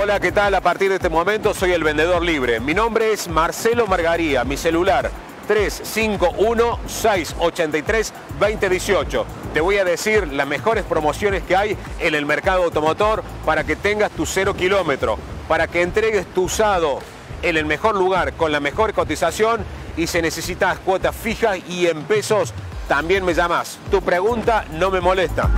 Hola, ¿qué tal? A partir de este momento soy el vendedor libre. Mi nombre es Marcelo Margaría, mi celular 351-683-2018. Te voy a decir las mejores promociones que hay en el mercado automotor para que tengas tu 0 kilómetro, para que entregues tu usado en el mejor lugar, con la mejor cotización, y si necesitas cuotas fijas y en pesos, también me llamas. Tu pregunta no me molesta.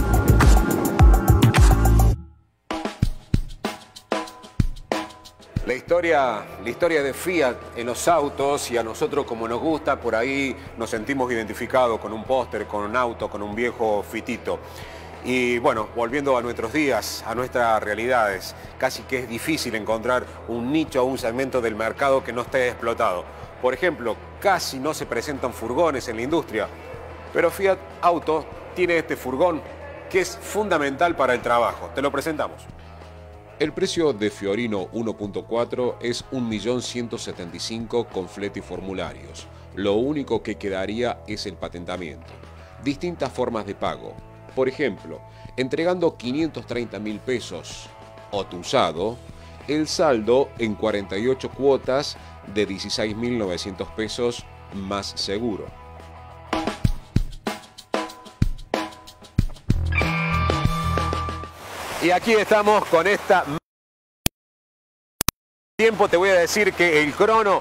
La historia de Fiat en los autos, y a nosotros como nos gusta, por ahí nos sentimos identificados con un póster, con un auto, con un viejo fitito. Y bueno, volviendo a nuestros días, a nuestras realidades, casi que es difícil encontrar un nicho o un segmento del mercado que no esté explotado. Por ejemplo, casi no se presentan furgones en la industria, pero Fiat Auto tiene este furgón que es fundamental para el trabajo. Te lo presentamos. El precio de Fiorino 1.4 es 1.175.000 con flete y formularios. Lo único que quedaría es el patentamiento. Distintas formas de pago. Por ejemplo, entregando 530.000 pesos o tu usado, el saldo en 48 cuotas de 16.900 pesos más seguro. Y aquí estamos con esta... Tiempo te voy a decir que el Crono...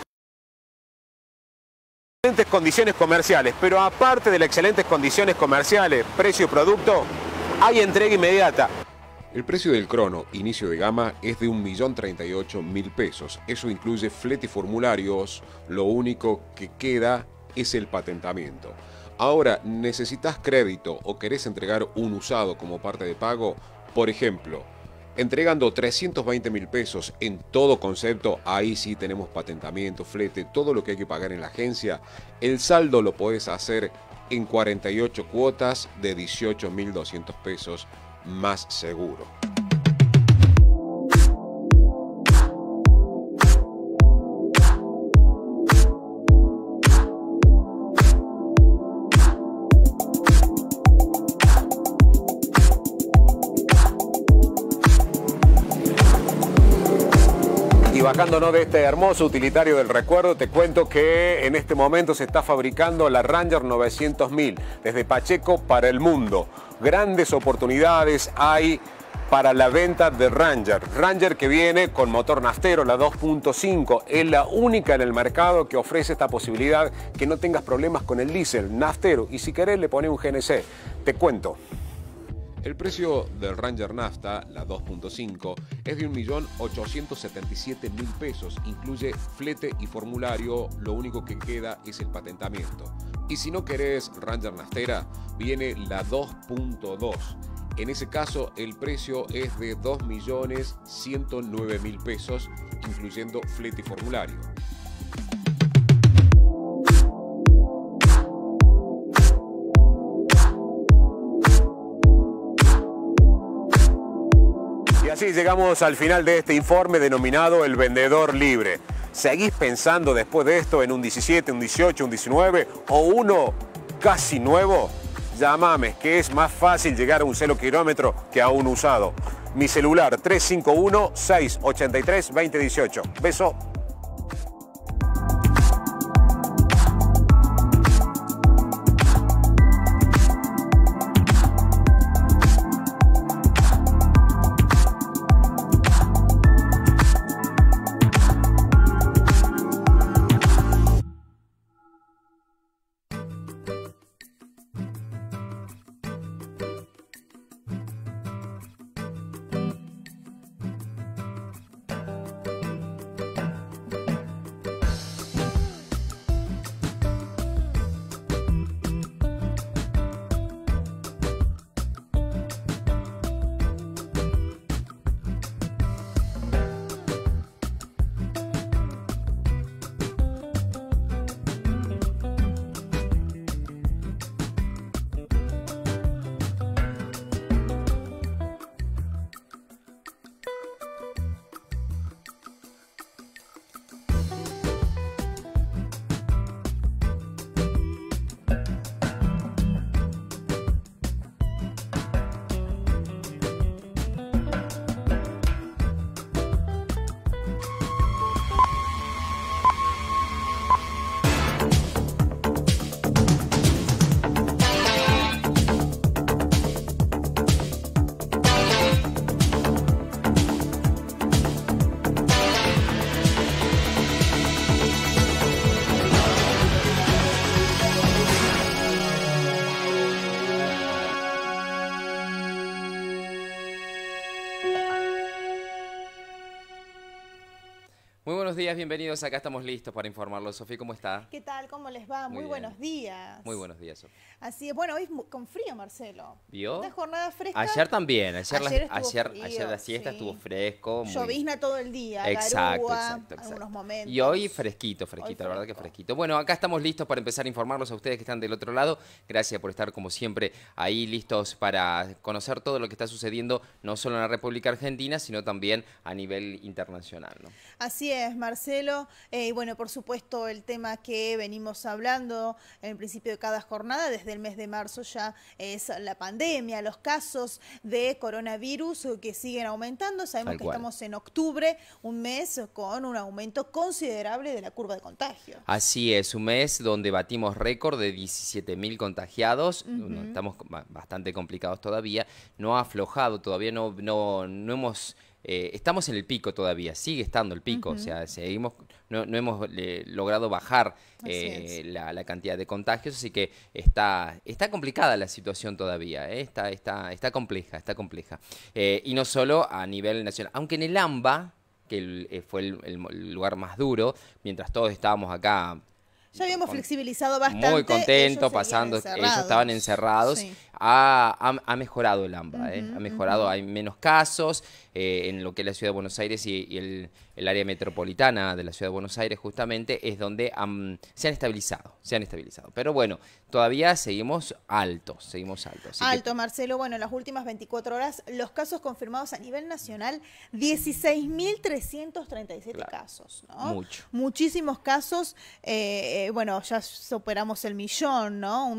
excelentes condiciones comerciales, pero aparte de las excelentes condiciones comerciales, precio-producto, hay entrega inmediata. El precio del Crono, inicio de gama, es de 1.038.000 pesos. Eso incluye flete y formularios. Lo único que queda es el patentamiento. Ahora, ¿necesitas crédito o querés entregar un usado como parte de pago? Por ejemplo, entregando 320.000 pesos en todo concepto, ahí sí tenemos patentamiento, flete, todo lo que hay que pagar en la agencia. El saldo lo podés hacer en 48 cuotas de 18.200 pesos más seguro. Y bajándonos de este hermoso utilitario del recuerdo, te cuento que en este momento se está fabricando la Ranger 900.000 desde Pacheco para el mundo. Grandes oportunidades hay para la venta de Ranger. Ranger que viene con motor naftero, la 2.5. Es la única en el mercado que ofrece esta posibilidad, que no tengas problemas con el diésel, naftero. Y si querés le pones un GNC. Te cuento. El precio del Ranger Nafta, la 2.5, es de 1.877.000 pesos. Incluye flete y formulario, lo único que queda es el patentamiento. Y si no querés Ranger Naftera, viene la 2.2. En ese caso, el precio es de 2.109.000 pesos, incluyendo flete y formulario. Y así llegamos al final de este informe denominado El Vendedor Libre. ¿Seguís pensando después de esto en un 17, un 18, un 19 o uno casi nuevo? Llámame, que es más fácil llegar a un 0 kilómetro que a un usado. Mi celular 351-683-2018. Beso. buenos días, bienvenidos. Acá estamos listos para informarlos. Sofía, ¿cómo está? ¿Qué tal? ¿Cómo les va? Muy buenos días. Muy buenos días, Sofía. Así es, bueno, hoy con frío, Marcelo. ¿Vio? Una jornada fresca. Ayer también, ayer la siesta sí. estuvo fresco. Llovizna todo el día, Exacto. algunos momentos. Y hoy fresquito, la verdad que fresco. fresquito. Bueno, acá estamos listos para empezar a informarlos a ustedes que están del otro lado. Gracias por estar, como siempre, ahí listos para conocer todo lo que está sucediendo, no solo en la República Argentina, sino también a nivel internacional, ¿no? Así es, Marcelo. Y bueno, por supuesto, el tema que venimos hablando en el principio de cada jornada, desde el mes de marzo ya, es la pandemia, los casos de coronavirus que siguen aumentando. Sabemos que estamos en octubre, un mes con un aumento considerable de la curva de contagio. Así es, un mes donde batimos récord de 17.000 contagiados. Estamos bastante complicados todavía, no ha aflojado, todavía no hemos... estamos en el pico todavía, sigue estando el pico, o sea, seguimos, no hemos logrado bajar la cantidad de contagios, así que está complicada la situación todavía, está compleja. Y no solo a nivel nacional, aunque en el AMBA, que fue el lugar más duro, mientras todos estábamos acá... Ya habíamos flexibilizado bastante. Muy contento, ellos estaban encerrados. Sí. Ha mejorado el AMBA, ha mejorado, hay menos casos en lo que es la Ciudad de Buenos Aires y el área metropolitana de la Ciudad de Buenos Aires justamente es donde se han estabilizado. Pero bueno, todavía seguimos altos. Alto, Marcelo. Bueno, en las últimas 24 horas, los casos confirmados a nivel nacional, 16.337 casos, ¿no? Mucho. Muchísimos casos. Bueno, ya superamos el millón, ¿no?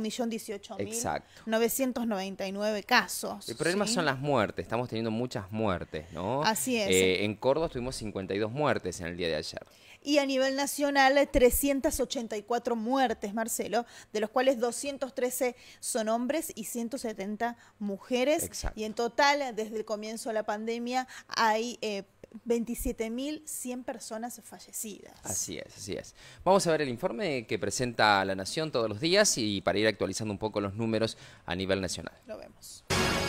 1.018.999 casos. El problema son las muertes. Estamos teniendo muchas muertes, ¿no? Así es. En Córdoba tuvimos 52 muertes en el día de ayer. Y a nivel nacional, 384 muertes, Marcelo, de los cuales 213 son hombres y 170 mujeres. Exacto. Y en total, desde el comienzo de la pandemia, hay 27.100 personas fallecidas. Así es. Vamos a ver el informe que presenta La Nación todos los días y para ir actualizando un poco los números a nivel nacional. Lo vemos.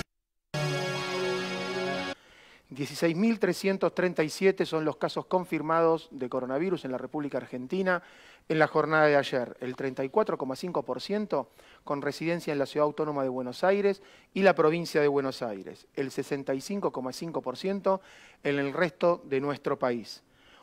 16.337 son los casos confirmados de coronavirus en la República Argentina en la jornada de ayer. El 34,5% con residencia en la Ciudad Autónoma de Buenos Aires y la provincia de Buenos Aires. El 65,5% en el resto de nuestro país.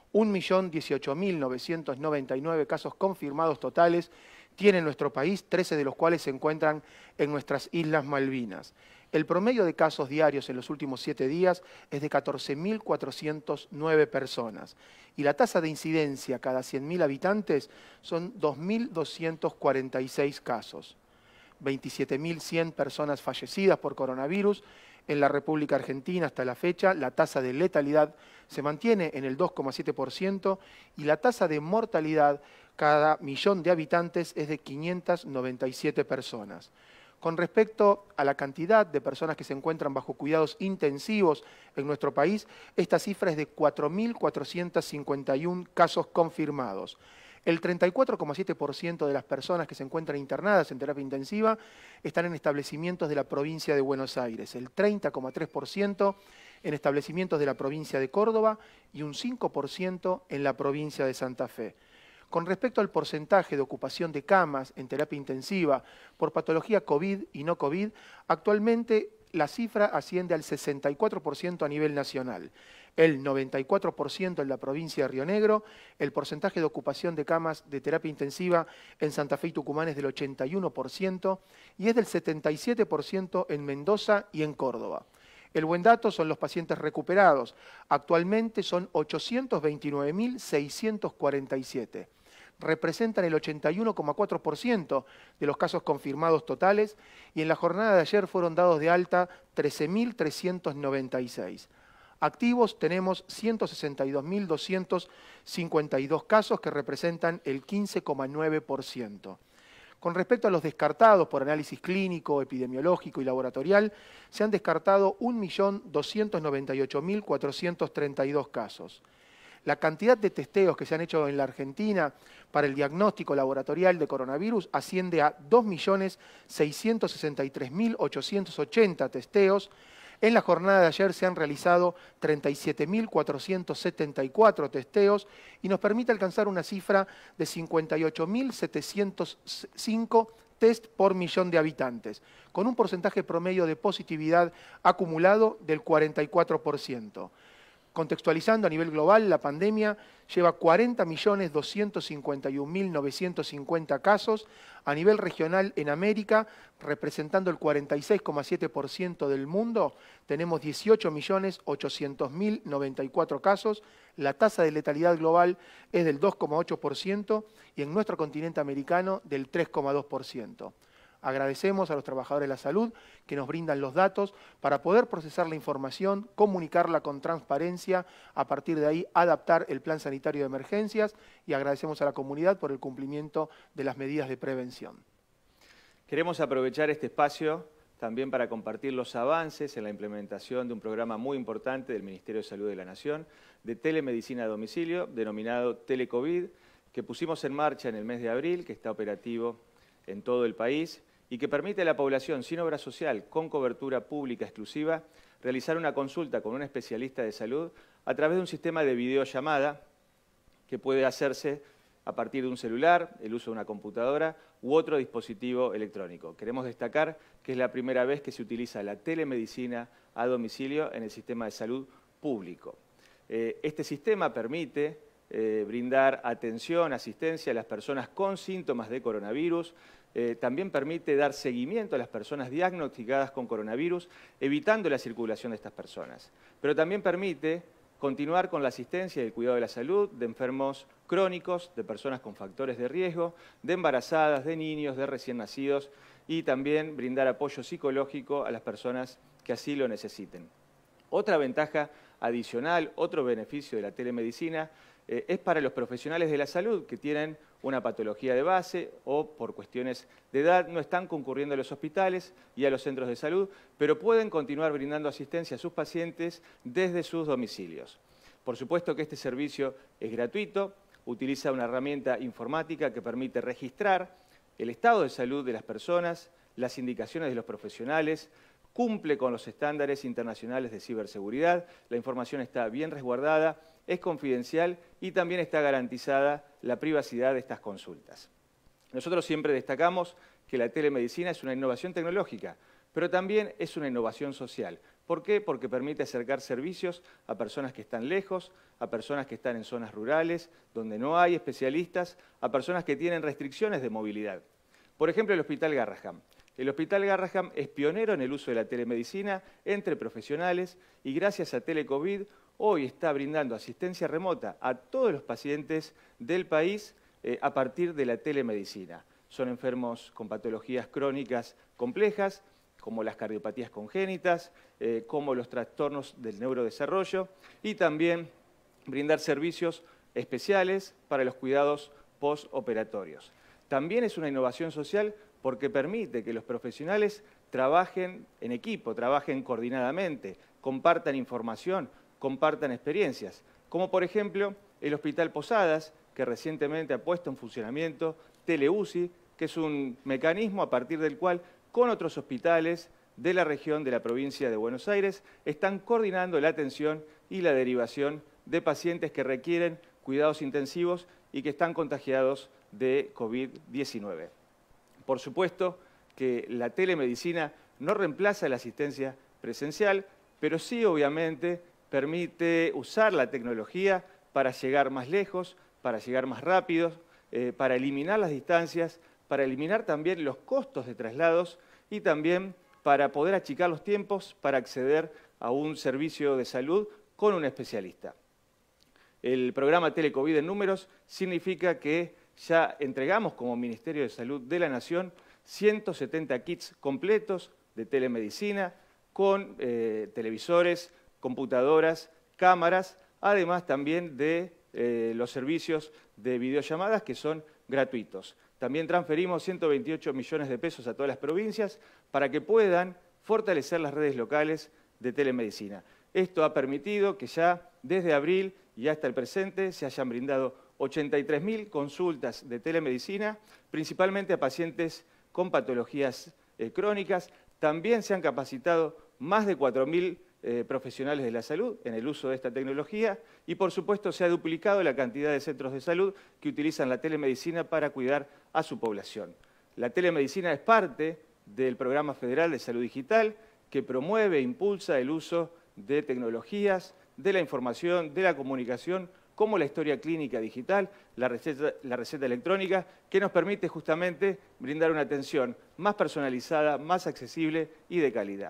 1.018.999 casos confirmados totales tiene nuestro país, 13 de los cuales se encuentran en nuestras Islas Malvinas. El promedio de casos diarios en los últimos 7 días es de 14.409 personas y la tasa de incidencia cada 100.000 habitantes son 2.246 casos. 27.100 personas fallecidas por coronavirus en la República Argentina hasta la fecha. La tasa de letalidad se mantiene en el 2,7% y la tasa de mortalidad cada millón de habitantes es de 597 personas. Con respecto a la cantidad de personas que se encuentran bajo cuidados intensivos en nuestro país, esta cifra es de 4.451 casos confirmados. El 34,7% de las personas que se encuentran internadas en terapia intensiva están en establecimientos de la provincia de Buenos Aires, el 30,3% en establecimientos de la provincia de Córdoba y un 5% en la provincia de Santa Fe. Con respecto al porcentaje de ocupación de camas en terapia intensiva por patología COVID y no COVID, actualmente la cifra asciende al 64% a nivel nacional, el 94% en la provincia de Río Negro, el porcentaje de ocupación de camas de terapia intensiva en Santa Fe y Tucumán es del 81% y es del 77% en Mendoza y en Córdoba. El buen dato son los pacientes recuperados. Actualmente son 829.647. Representan el 81,4% de los casos confirmados totales y en la jornada de ayer fueron dados de alta 13.396. Activos tenemos 162.252 casos que representan el 15,9%. Con respecto a los descartados por análisis clínico, epidemiológico y laboratorial, se han descartado 1.298.432 casos. La cantidad de testeos que se han hecho en la Argentina para el diagnóstico laboratorial de coronavirus asciende a 2.663.880 testeos. En la jornada de ayer se han realizado 37.474 testeos y nos permite alcanzar una cifra de 58.705 test por millón de habitantes, con un porcentaje promedio de positividad acumulado del 44%. Contextualizando a nivel global, la pandemia lleva 40.251.950 casos. A nivel regional en América, representando el 46,7% del mundo, tenemos 18.800.094 casos. La tasa de letalidad global es del 2,8% y en nuestro continente americano del 3,2%. Agradecemos a los trabajadores de la salud que nos brindan los datos para poder procesar la información, comunicarla con transparencia, a partir de ahí adaptar el plan sanitario de emergencias y agradecemos a la comunidad por el cumplimiento de las medidas de prevención. Queremos aprovechar este espacio también para compartir los avances en la implementación de un programa muy importante del Ministerio de Salud de la Nación, de telemedicina a domicilio, denominado Telecovid, que pusimos en marcha en el mes de abril, que está operativo en todo el país y que permite a la población sin obra social, con cobertura pública exclusiva, realizar una consulta con un especialista de salud a través de un sistema de videollamada que puede hacerse a partir de un celular, el uso de una computadora u otro dispositivo electrónico. Queremos destacar que es la primera vez que se utiliza la telemedicina a domicilio en el sistema de salud público. Este sistema permite brindar atención, asistencia a las personas con síntomas de coronavirus. También permite dar seguimiento a las personas diagnosticadas con coronavirus, evitando la circulación de estas personas. Pero también permite continuar con la asistencia y el cuidado de la salud de enfermos crónicos, de personas con factores de riesgo, de embarazadas, de niños, de recién nacidos y también brindar apoyo psicológico a las personas que así lo necesiten. Otra ventaja adicional, otro beneficio de la telemedicina es para los profesionales de la salud que tienen una patología de base o por cuestiones de edad no están concurriendo a los hospitales y a los centros de salud, pero pueden continuar brindando asistencia a sus pacientes desde sus domicilios. Por supuesto que este servicio es gratuito, utiliza una herramienta informática que permite registrar el estado de salud de las personas, las indicaciones de los profesionales, cumple con los estándares internacionales de ciberseguridad, la información está bien resguardada, es confidencial y también está garantizada la privacidad de estas consultas. Nosotros siempre destacamos que la telemedicina es una innovación tecnológica, pero también es una innovación social. ¿Por qué? Porque permite acercar servicios a personas que están lejos, a personas que están en zonas rurales, donde no hay especialistas, a personas que tienen restricciones de movilidad. Por ejemplo, el Hospital Garrahan. El Hospital Garrahan es pionero en el uso de la telemedicina entre profesionales y gracias a Telecovid hoy está brindando asistencia remota a todos los pacientes del país a partir de la telemedicina. Son enfermos con patologías crónicas complejas, como las cardiopatías congénitas, como los trastornos del neurodesarrollo y también brindar servicios especiales para los cuidados postoperatorios. También es una innovación social porque permite que los profesionales trabajen en equipo, trabajen coordinadamente, compartan información, compartan experiencias, como por ejemplo el Hospital Posadas, que recientemente ha puesto en funcionamiento TeleUCI, que es un mecanismo a partir del cual con otros hospitales de la región de la provincia de Buenos Aires están coordinando la atención y la derivación de pacientes que requieren cuidados intensivos y que están contagiados de COVID-19. Por supuesto que la telemedicina no reemplaza la asistencia presencial, pero sí obviamente permite usar la tecnología para llegar más lejos, para llegar más rápido, para eliminar las distancias, para eliminar también los costos de traslados y también para poder achicar los tiempos para acceder a un servicio de salud con un especialista. El programa Telecovid en números significa que ya entregamos como Ministerio de Salud de la Nación 170 kits completos de telemedicina con televisores, computadoras, cámaras, además también de los servicios de videollamadas que son gratuitos. También transferimos 128 millones de pesos a todas las provincias para que puedan fortalecer las redes locales de telemedicina. Esto ha permitido que ya desde abril y hasta el presente se hayan brindado 83.000 consultas de telemedicina, principalmente a pacientes con patologías crónicas. También se han capacitado más de 4.000 profesionales de la salud en el uso de esta tecnología y, por supuesto, se ha duplicado la cantidad de centros de salud que utilizan la telemedicina para cuidar a su población. La telemedicina es parte del Programa Federal de Salud Digital que promueve e impulsa el uso de tecnologías, de la información, de la comunicación, como la historia clínica digital, la receta electrónica, que nos permite justamente brindar una atención más personalizada, más accesible y de calidad.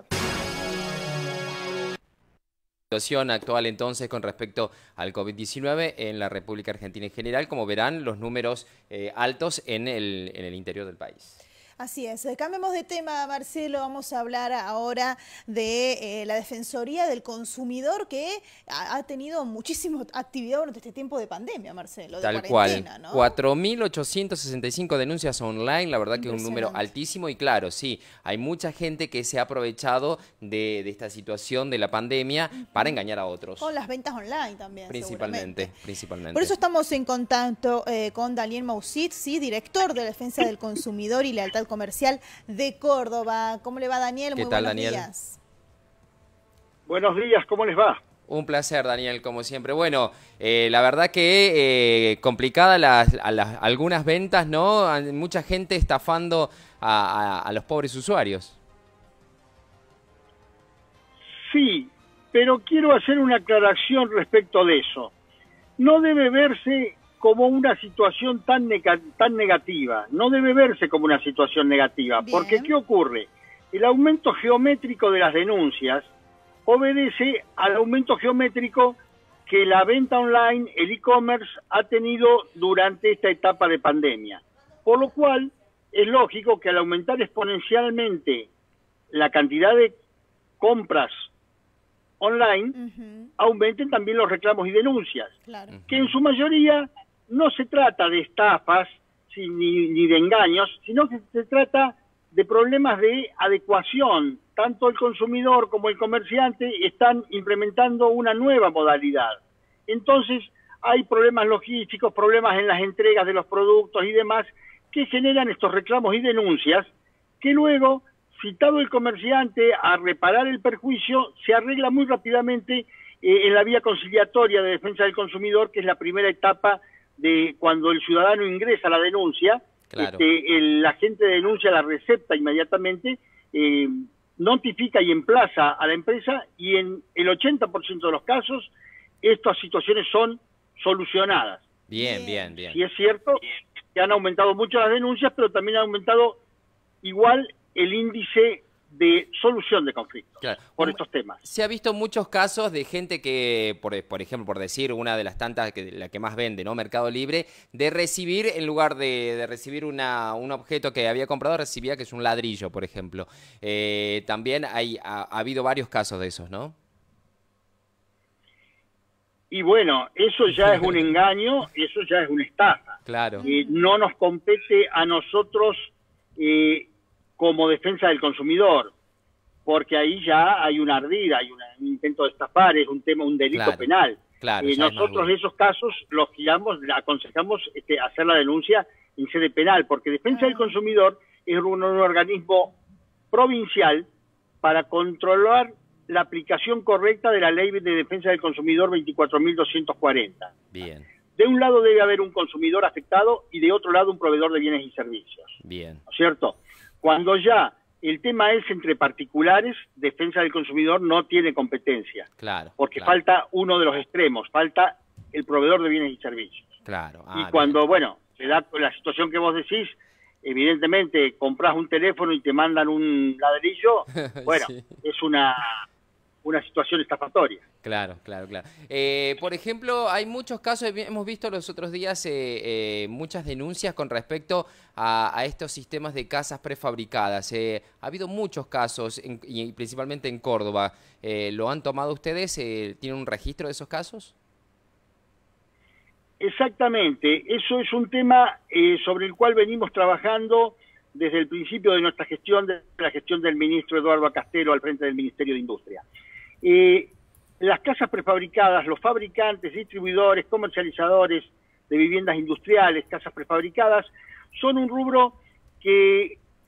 Situación actual entonces con respecto al COVID-19 en la República Argentina en general, como verán, los números altos en el interior del país. Así es. Cambiemos de tema, Marcelo. Vamos a hablar ahora de la Defensoría del Consumidor, que ha tenido muchísima actividad durante este tiempo de pandemia, Marcelo. Tal cual. 4.865 denuncias online, la verdad que es un número altísimo y claro, sí, hay mucha gente que se ha aprovechado de esta situación de la pandemia para engañar a otros. Con las ventas online también, principalmente. Por eso estamos en contacto con Daniel Mausit, ¿sí? Director de Defensa del Consumidor y Lealtad Comercial de Córdoba. ¿Cómo le va, Daniel? Muy buenos días. Buenos días, ¿cómo les va? Un placer, Daniel, como siempre. Bueno, la verdad que complicada algunas ventas, ¿no? Mucha gente estafando a los pobres usuarios. Sí, pero quiero hacer una aclaración respecto de eso. No debe verse como una situación tan negativa. No debe verse como una situación negativa. Bien. Porque, ¿qué ocurre? El aumento geométrico de las denuncias obedece al aumento geométrico que la venta online, el e-commerce, ha tenido durante esta etapa de pandemia. Por lo cual, es lógico que al aumentar exponencialmente la cantidad de compras online, aumenten también los reclamos y denuncias. Claro. Que en su mayoría no se trata de estafas ni de engaños, sino que se trata de problemas de adecuación. Tanto el consumidor como el comerciante están implementando una nueva modalidad. Entonces hay problemas logísticos, problemas en las entregas de los productos y demás que generan estos reclamos y denuncias que luego, citado el comerciante a reparar el perjuicio, se arregla muy rápidamente en la vía conciliatoria de defensa del consumidor, que es la primera etapa de cuando el ciudadano ingresa la denuncia. Claro. El agente de denuncia la recepta inmediatamente, notifica y emplaza a la empresa y en el 80% de los casos estas situaciones son solucionadas. Bien. Sí es cierto que han aumentado mucho las denuncias, pero también ha aumentado igual el índice de solución de conflictos por estos temas. Se ha visto muchos casos de gente que, por ejemplo, por decir una de las tantas, la que más vende, ¿no? Mercado Libre, de recibir, en lugar de recibir un objeto que había comprado, recibía que es un ladrillo, por ejemplo. También ha habido varios casos de esos, ¿no? Y bueno, eso ya es un engaño, eso ya es una estafa. Claro. No nos compete a nosotros como defensa del consumidor, porque ahí ya hay una ardida, hay un intento de estafar, es un delito penal. Claro, nosotros esos casos los guiamos, aconsejamos hacer la denuncia en sede penal, porque defensa del consumidor es un organismo provincial para controlar la aplicación correcta de la Ley de Defensa del Consumidor 24.240. Bien. De un lado debe haber un consumidor afectado y de otro lado un proveedor de bienes y servicios. Bien. ¿No es cierto? Cuando ya el tema es entre particulares, defensa del consumidor no tiene competencia. Claro. Porque falta uno de los extremos, falta el proveedor de bienes y servicios. Claro. Y cuando, se da la situación que vos decís, evidentemente compras un teléfono y te mandan un ladrillo, sí. Es una situación estafatoria. Claro. Por ejemplo, hay muchos casos, hemos visto los otros días muchas denuncias con respecto a estos sistemas de casas prefabricadas. Ha habido muchos casos, y principalmente en Córdoba. ¿Lo han tomado ustedes? ¿Tienen un registro de esos casos? Exactamente. Eso es un tema sobre el cual venimos trabajando desde el principio de nuestra gestión, de la gestión del ministro Eduardo Castelo al frente del Ministerio de Industria. Las casas prefabricadas, los fabricantes, distribuidores, comercializadores de viviendas industriales, casas prefabricadas, son un rubro que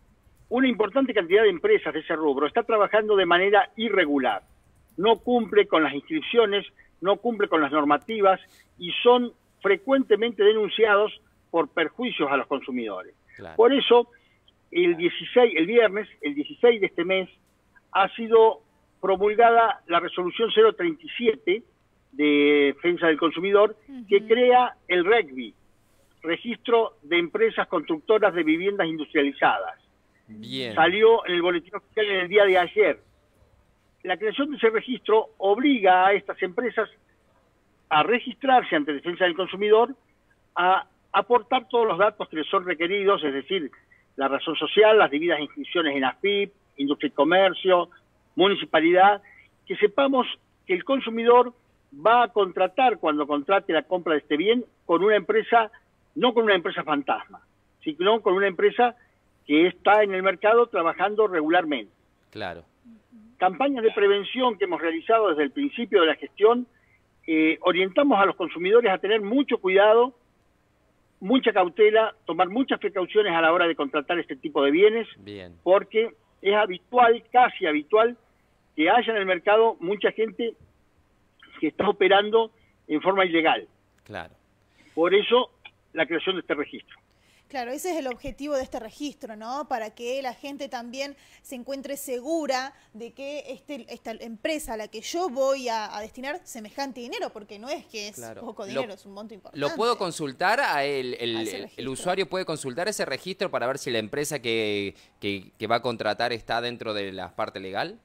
una importante cantidad de empresas de ese rubro está trabajando de manera irregular. No cumple con las inscripciones, no cumple con las normativas y son frecuentemente denunciados por perjuicios a los consumidores. Claro. Por eso, el viernes, el 16 de este mes, ha sido promulgada la resolución 037 de Defensa del Consumidor, que crea el RECVI, Registro de Empresas Constructoras de Viviendas Industrializadas. Bien. Salió en el boletín oficial en el día de ayer. La creación de ese registro obliga a estas empresas a registrarse ante Defensa del Consumidor, a aportar todos los datos que les son requeridos, es decir, la razón social, las debidas inscripciones en AFIP, Industria y Comercio, Municipalidad, que sepamos que el consumidor va a contratar, cuando contrate la compra de este bien, con una empresa, no con una empresa fantasma, sino con una empresa que está en el mercado trabajando regularmente. Claro. Campañas de prevención que hemos realizado desde el principio de la gestión, orientamos a los consumidores a tener mucho cuidado, mucha cautela, tomar muchas precauciones a la hora de contratar este tipo de bienes, Bien. porque es habitual, casi habitual, que haya en el mercado mucha gente que está operando en forma ilegal. Claro. Por eso, la creación de este registro. Claro, ese es el objetivo de este registro, ¿no? Para que la gente también se encuentre segura de que esta empresa a la que yo voy a destinar semejante dinero, porque no es que es Claro. poco dinero, es un monto importante. ¿Lo puedo consultar? ese El registro. usuario puede consultar ese registro para ver si la empresa que va a contratar está dentro de la parte legal.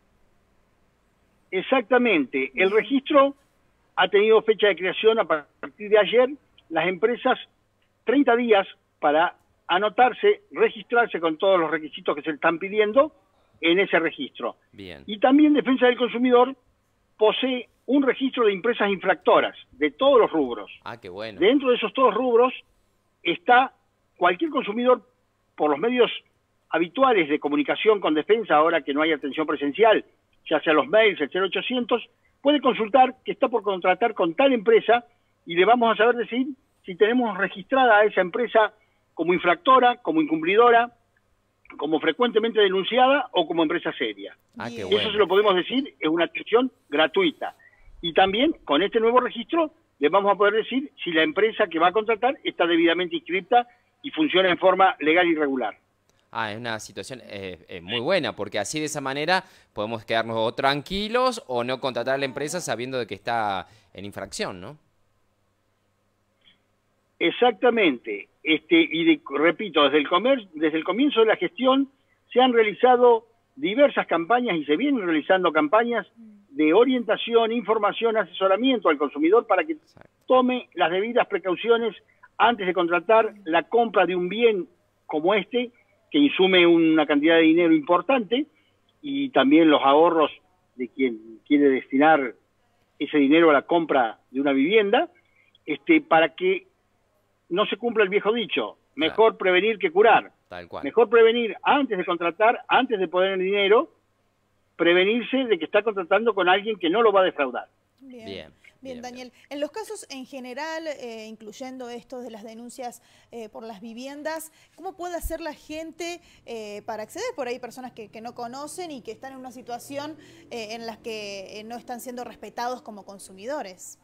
Exactamente. El registro ha tenido fecha de creación a partir de ayer. Las empresas, 30 días para anotarse, registrarse con todos los requisitos que se están pidiendo en ese registro. Bien. Y también Defensa del Consumidor posee un registro de empresas infractoras de todos los rubros. Ah, qué bueno. Dentro de esos todos rubros está cualquier consumidor, por los medios habituales de comunicación con Defensa, ahora que no hay atención presencial, ya sea los mails, el 0800, puede consultar que está por contratar con tal empresa y le vamos a saber decir si tenemos registrada a esa empresa como infractora, como incumplidora, como frecuentemente denunciada o como empresa seria. Ah, qué Bien. bueno. Eso se lo podemos decir, es una atención gratuita. Y también con este nuevo registro le vamos a poder decir si la empresa que va a contratar está debidamente inscripta y funciona en forma legal y regular. Ah, es una situación muy buena, porque así de esa manera podemos quedarnos o tranquilos o no contratar a la empresa sabiendo de que está en infracción, ¿no? Exactamente. Repito, desde el comienzo de la gestión se han realizado diversas campañas y se vienen realizando campañas de orientación, información, asesoramiento al consumidor para que tome las debidas precauciones antes de contratar la compra de un bien como este, que insume una cantidad de dinero importante, y también los ahorros de quien quiere destinar ese dinero a la compra de una vivienda, para que no se cumpla el viejo dicho, mejor prevenir que curar. Tal cual. Mejor prevenir antes de contratar, antes de poner el dinero, prevenirse de que está contratando con alguien que no lo va a defraudar. Bien. Bien, Daniel. En los casos en general, incluyendo estos de las denuncias por las viviendas, ¿cómo puede hacer la gente para acceder? Por ahí personas que no conocen y que están en una situación en la que no están siendo respetados como consumidores.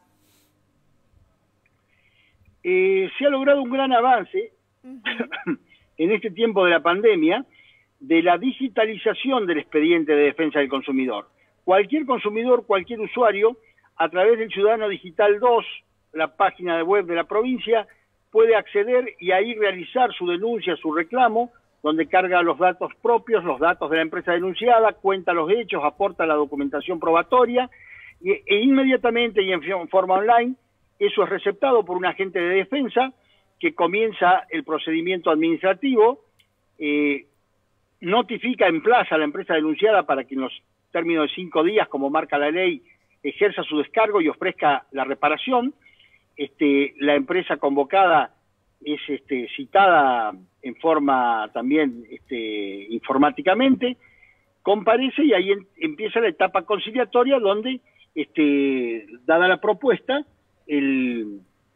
Se ha logrado un gran avance en este tiempo de la pandemia de la digitalización del expediente de defensa del consumidor. Cualquier consumidor, cualquier usuario, a través del Ciudadano Digital 2, la página web de la provincia, puede acceder y ahí realizar su denuncia, su reclamo, donde carga los datos propios, los datos de la empresa denunciada, cuenta los hechos, aporta la documentación probatoria e inmediatamente y en forma online, eso es receptado por un agente de defensa que comienza el procedimiento administrativo, notifica en plaza a la empresa denunciada para que en los términos de 5 días, como marca la ley, ejerza su descargo y ofrezca la reparación. La empresa convocada es citada en forma también informáticamente, comparece y ahí empieza la etapa conciliatoria donde, dada la propuesta,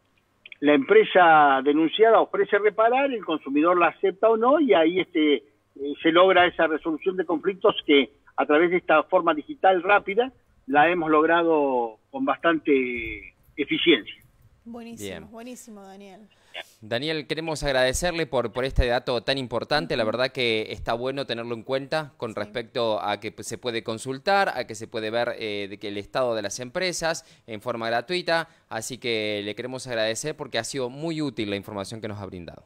la empresa denunciada ofrece reparar, el consumidor la acepta o no y ahí se logra esa resolución de conflictos que a través de esta forma digital rápida la hemos logrado con bastante eficiencia. Buenísimo, Bien. buenísimo, Daniel. Daniel, queremos agradecerle por este dato tan importante. La verdad que está bueno tenerlo en cuenta con respecto a que se puede consultar, a que se puede ver de que el estado de las empresas en forma gratuita. Así que le queremos agradecer porque ha sido muy útil la información que nos ha brindado.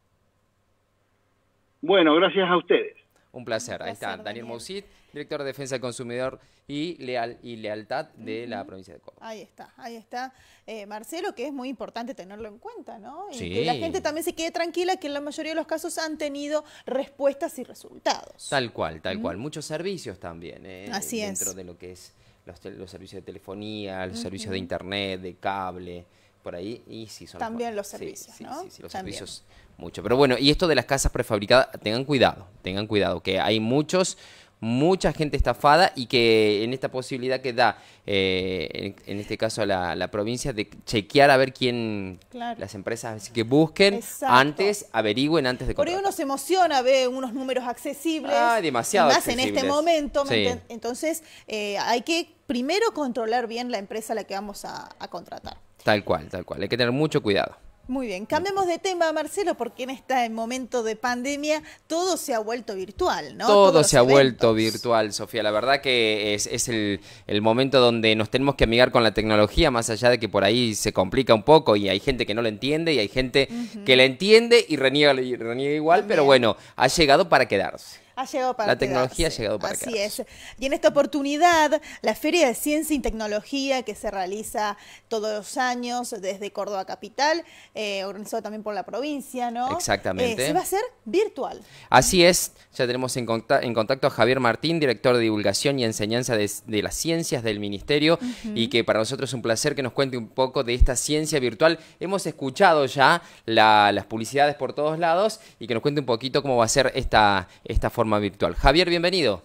Bueno, gracias a ustedes. Un placer. Un Ahí está placer, Daniel Daniel. Mousit, director de Defensa del Consumidor y Lealtad de la provincia de Córdoba. Ahí está, ahí está. Marcelo, que es muy importante tenerlo en cuenta, ¿no? Y Sí. que la gente también se quede tranquila que en la mayoría de los casos han tenido respuestas y resultados. Tal cual, tal cual. Muchos servicios también, Así dentro es. de lo que es los servicios de telefonía, los servicios de internet, de cable, por ahí. Y sí, son También los sí, servicios, sí, ¿no? Sí, sí, los También. servicios mucho. Pero bueno, y esto de las casas prefabricadas, tengan cuidado, que hay mucha gente estafada y que en esta posibilidad que da, en este caso la provincia, de chequear a ver quién, Claro. las empresas así que busquen Exacto. antes, averigüen antes de Por ahí contratar. uno se emociona, ve unos números accesibles. Demasiado y más en este accesibles. momento. Sí. Entonces, hay que primero controlar bien la empresa a la que vamos a contratar. Tal cual. Hay que tener mucho cuidado. Muy bien, cambiemos de tema, Marcelo, porque en este momento de pandemia todo se ha vuelto virtual, ¿no? Todo Todos los se ha vuelto eventos. virtual, Sofía. La verdad que es el momento donde nos tenemos que amigar con la tecnología, más allá de que por ahí se complica un poco y hay gente que no lo entiende y hay gente que la entiende y reniega igual, También. pero bueno, ha llegado para quedarse. Ha llegado para La tecnología quedarse. ha llegado para Así quedarse. es. Y en esta oportunidad, la Feria de Ciencia y Tecnología que se realiza todos los años desde Córdoba Capital, organizado también por la provincia, ¿no? Exactamente. Se va a hacer virtual. Así es, ya tenemos en contacto a Javier Martín, director de Divulgación y Enseñanza de las Ciencias del Ministerio, y que para nosotros es un placer que nos cuente un poco de esta ciencia virtual. Hemos escuchado ya las publicidades por todos lados y que nos cuente un poquito cómo va a ser esta forma virtual. Javier, bienvenido.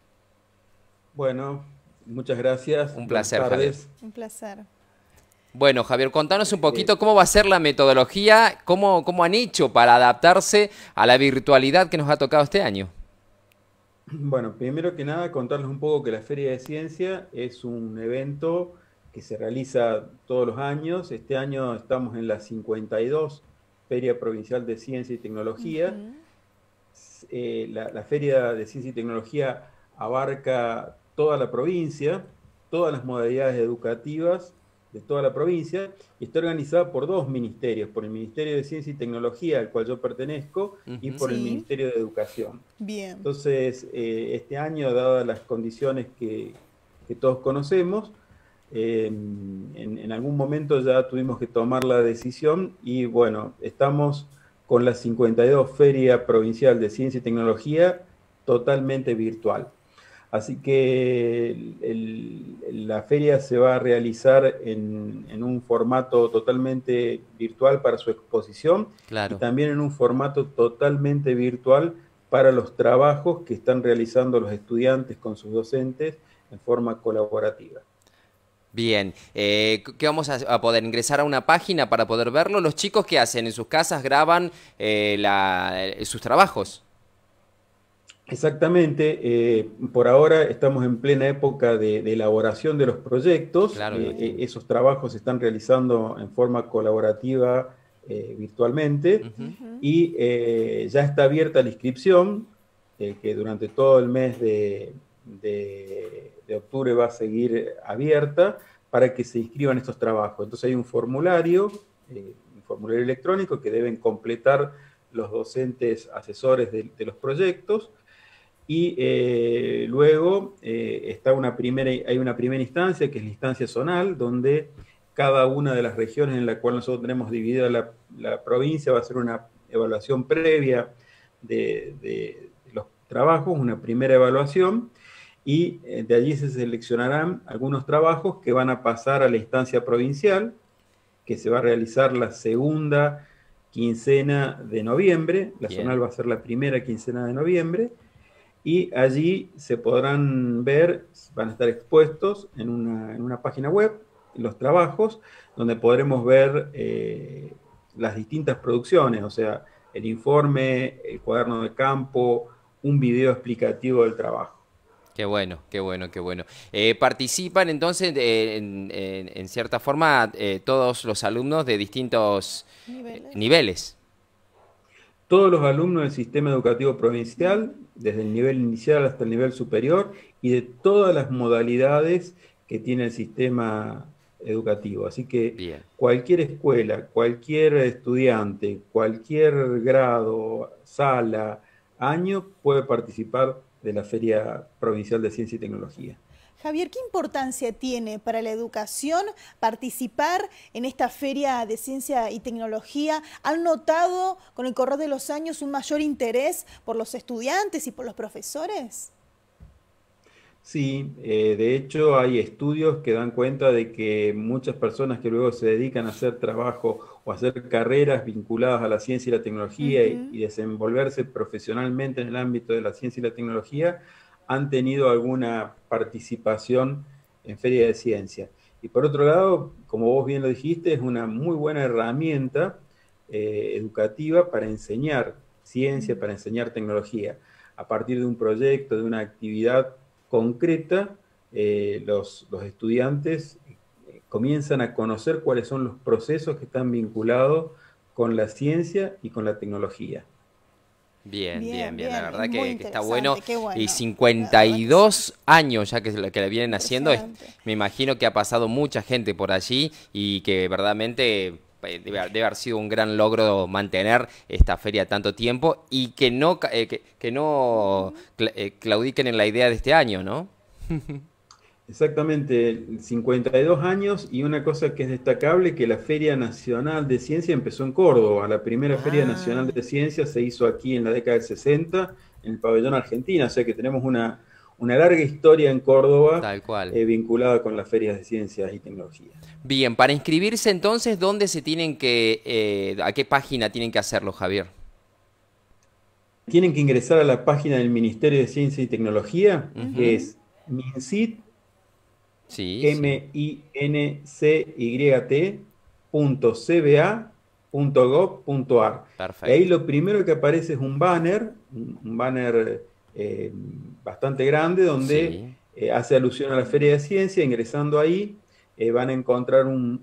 Bueno, muchas gracias. Un placer, Buenas tardes. Un placer. Bueno, Javier, contanos un poquito cómo va a ser la metodología, cómo han hecho para adaptarse a la virtualidad que nos ha tocado este año. Bueno, primero que nada contarles un poco que la Feria de Ciencia es un evento que se realiza todos los años. Este año estamos en la 52 Feria Provincial de Ciencia y Tecnología. La Feria de Ciencia y Tecnología abarca toda la provincia, todas las modalidades educativas de toda la provincia, y está organizada por dos ministerios, por el Ministerio de Ciencia y Tecnología, al cual yo pertenezco, y por el Sí. Ministerio de Educación. Bien. Entonces, este año, dadas las condiciones que todos conocemos, en algún momento ya tuvimos que tomar la decisión y bueno, estamos con la 52 Feria Provincial de Ciencia y Tecnología totalmente virtual. Así que la feria se va a realizar en un formato totalmente virtual para su exposición, Claro. y también en un formato totalmente virtual para los trabajos que están realizando los estudiantes con sus docentes en forma colaborativa. Bien, ¿qué vamos a poder ingresar a una página para poder verlo? Los chicos, ¿qué hacen? ¿En sus casas graban sus trabajos? Exactamente, por ahora estamos en plena época de elaboración de los proyectos. Claro, me imagino. Esos trabajos se están realizando en forma colaborativa virtualmente, y ya está abierta la inscripción, que durante todo el mes de octubre va a seguir abierta para que se inscriban estos trabajos. Entonces hay un formulario electrónico que deben completar los docentes asesores de los proyectos, y luego hay una primera instancia, que es la instancia zonal, donde cada una de las regiones en la cual nosotros tenemos dividida la provincia va a hacer una evaluación previa de los trabajos, una primera evaluación, y de allí se seleccionarán algunos trabajos que van a pasar a la instancia provincial, que se va a realizar la segunda quincena de noviembre. La Bien. zonal va a ser la primera quincena de noviembre, y allí se podrán ver, van a estar expuestos en una página web, los trabajos, donde podremos ver las distintas producciones, o sea, el informe, el cuaderno de campo, un video explicativo del trabajo. Qué bueno, qué bueno, qué bueno. Participan entonces en cierta forma todos los alumnos de distintos niveles. Todos los alumnos del sistema educativo provincial, desde el nivel inicial hasta el nivel superior, y de todas las modalidades que tiene el sistema educativo. Así que Bien. Cualquier escuela, cualquier estudiante, cualquier grado, sala, año, puede participar de la Feria Provincial de Ciencia y Tecnología. Javier, ¿qué importancia tiene para la educación participar en esta Feria de Ciencia y Tecnología? ¿Han notado con el correr de los años un mayor interés por los estudiantes y por los profesores? Sí, de hecho hay estudios que dan cuenta de que muchas personas que luego se dedican a hacer trabajo o a hacer carreras vinculadas a la ciencia y la tecnología y desenvolverse profesionalmente en el ámbito de la ciencia y la tecnología han tenido alguna participación en Feria de Ciencia. Y por otro lado, como vos bien lo dijiste, es una muy buena herramienta educativa para enseñar ciencia, para enseñar tecnología. A partir de un proyecto, de una actividad concreta, los estudiantes comienzan a conocer cuáles son los procesos que están vinculados con la ciencia y con la tecnología. Bien, la verdad que está bueno. bueno. Y 52 años ya que le vienen haciendo, me imagino que ha pasado mucha gente por allí y que verdaderamente debe haber sido un gran logro mantener esta feria tanto tiempo y que no claudiquen en la idea de este año, ¿no? Exactamente, 52 años, y una cosa que es destacable, que la Feria Nacional de Ciencia empezó en Córdoba. La primera Feria Nacional de Ciencia se hizo aquí en la década del 60, en el pabellón Argentina, o sea que tenemos una larga historia en Córdoba. Tal cual. Vinculada con las ferias de ciencias y tecnología. Bien, para inscribirse entonces, ¿dónde se tienen a qué página tienen que hacerlo, Javier? Tienen que ingresar a la página del Ministerio de Ciencia y Tecnología, que es MINCYT, minyt.cba.gov.ar. Perfecto. Y ahí lo primero que aparece es un banner bastante grande, donde hace alusión a la Feria de Ciencia. Ingresando ahí van a encontrar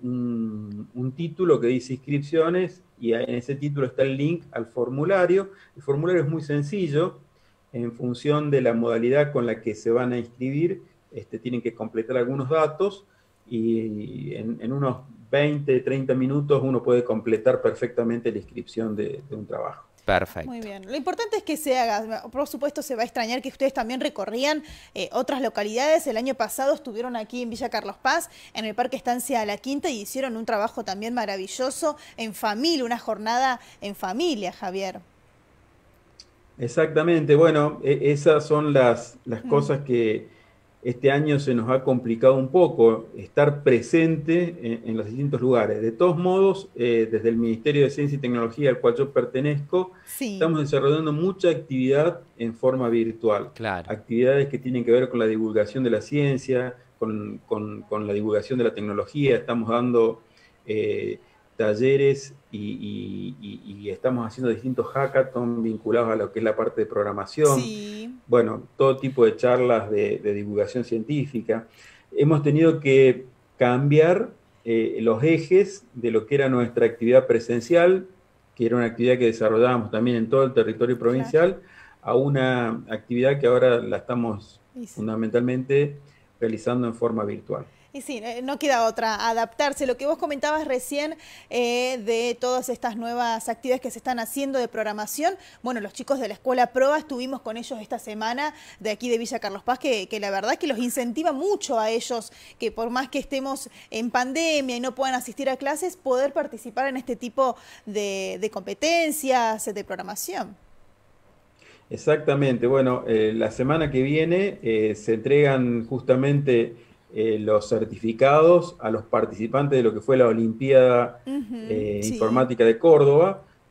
un título que dice inscripciones, y en ese título está el link al formulario. El formulario es muy sencillo. En función de la modalidad con la que se van a inscribir, tienen que completar algunos datos, y en unos 20, 30 minutos uno puede completar perfectamente la inscripción de un trabajo. Perfecto. Muy bien. Lo importante es que se haga. Por supuesto, se va a extrañar que ustedes también recorrían otras localidades. El año pasado estuvieron aquí en Villa Carlos Paz, en el Parque Estancia La Quinta, y hicieron un trabajo también maravilloso en familia, una jornada en familia, Javier. Exactamente. Bueno, esas son las cosas que este año se nos ha complicado un poco, estar presente en los distintos lugares. De todos modos, desde el Ministerio de Ciencia y Tecnología, al cual yo pertenezco, estamos desarrollando mucha actividad en forma virtual. Claro. Actividades que tienen que ver con la divulgación de la ciencia, con la divulgación de la tecnología. Estamos dando talleres y estamos haciendo distintos hackathons vinculados a lo que es la parte de programación. Bueno, todo tipo de charlas de divulgación científica. Hemos tenido que cambiar los ejes de lo que era nuestra actividad presencial, que era una actividad que desarrollábamos también en todo el territorio provincial, a una actividad que ahora la estamos fundamentalmente realizando en forma virtual. Y sí, no queda otra, adaptarse. Lo que vos comentabas recién de todas estas nuevas actividades que se están haciendo de programación, bueno, los chicos de la Escuela Proa, estuvimos con ellos esta semana de aquí de Villa Carlos Paz, que la verdad es que los incentiva mucho a ellos, que por más que estemos en pandemia y no puedan asistir a clases, poder participar en este tipo de competencias de programación. Exactamente. Bueno, la semana que viene se entregan justamente los certificados a los participantes de lo que fue la Olimpiada Informática de Córdoba,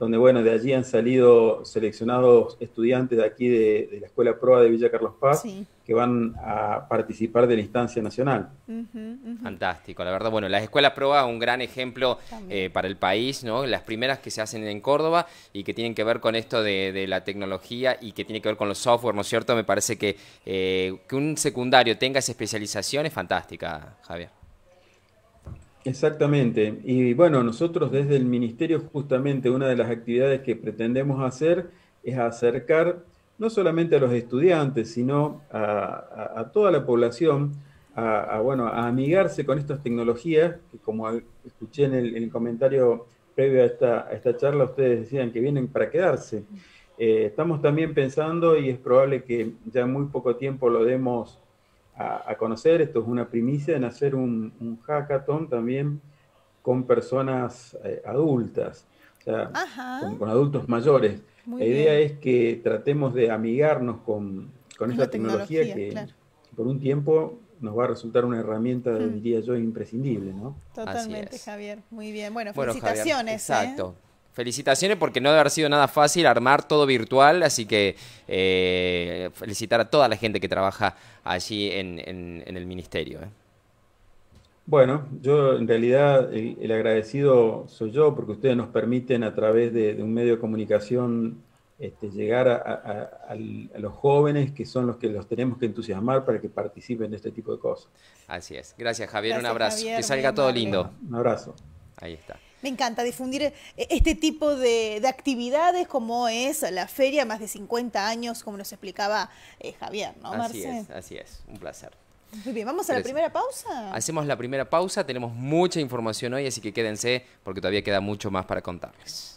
donde, bueno, de allí han salido seleccionados estudiantes de aquí de la Escuela Proa de Villa Carlos Paz, sí, que van a participar de la instancia nacional. Fantástico, la verdad. Bueno, las escuelas Proa, un gran ejemplo para el país, ¿no? Las primeras que se hacen en Córdoba y que tienen que ver con esto de la tecnología y que tiene que ver con los software, ¿no es cierto? Me parece que un secundario tenga esa especialización es fantástica, Javier. Exactamente. Y bueno, nosotros desde el Ministerio justamente una de las actividades que pretendemos hacer es acercar no solamente a los estudiantes, sino a toda la población bueno, a amigarse con estas tecnologías, que como escuché en el comentario previo a esta charla, ustedes decían que vienen para quedarse. Estamos también pensando, y es probable que ya en muy poco tiempo lo demos a conocer, esto es una primicia, en hacer un hackathon también con personas adultas, o sea, con adultos mayores. Muy la idea bien. Es que tratemos de amigarnos con esta tecnología que claro, por un tiempo nos va a resultar una herramienta, diría yo, imprescindible, ¿no? Totalmente, Javier. Muy bien. Bueno, felicitaciones. Javier, exacto. Felicitaciones porque no debe haber sido nada fácil armar todo virtual, así que felicitar a toda la gente que trabaja allí en el ministerio. Bueno, yo en realidad el agradecido soy yo porque ustedes nos permiten a través de un medio de comunicación llegar a los jóvenes que son los que los tenemos que entusiasmar para que participen de este tipo de cosas. Así es. Gracias, Javier. Un abrazo. Javier, que salga todo lindo. Un abrazo. Ahí está. Me encanta difundir este tipo de actividades como es la feria, más de 50 años, como nos explicaba Javier, ¿no, Marce? Así es. Un placer. Muy bien, ¿vamos a la primera pausa? Hacemos la primera pausa, tenemos mucha información hoy, así que quédense porque todavía queda mucho más para contarles.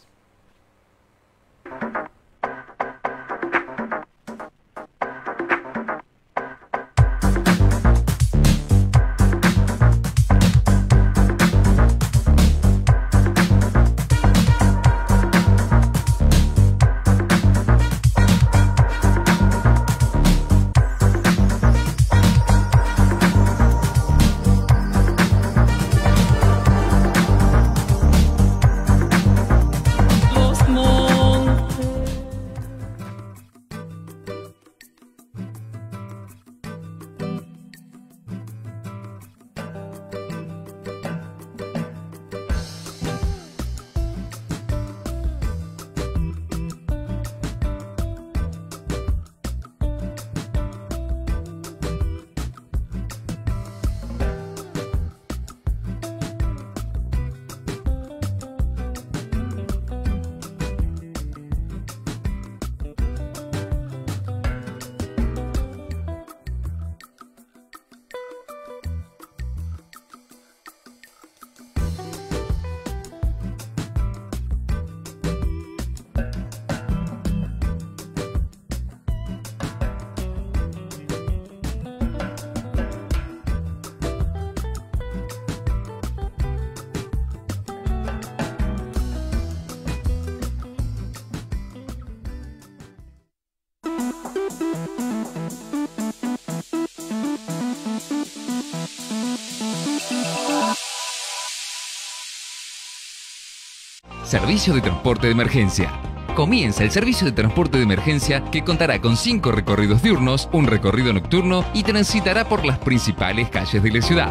Servicio de transporte de emergencia. Comienza el servicio de transporte de emergencia que contará con 5 recorridos diurnos, un recorrido nocturno y transitará por las principales calles de la ciudad.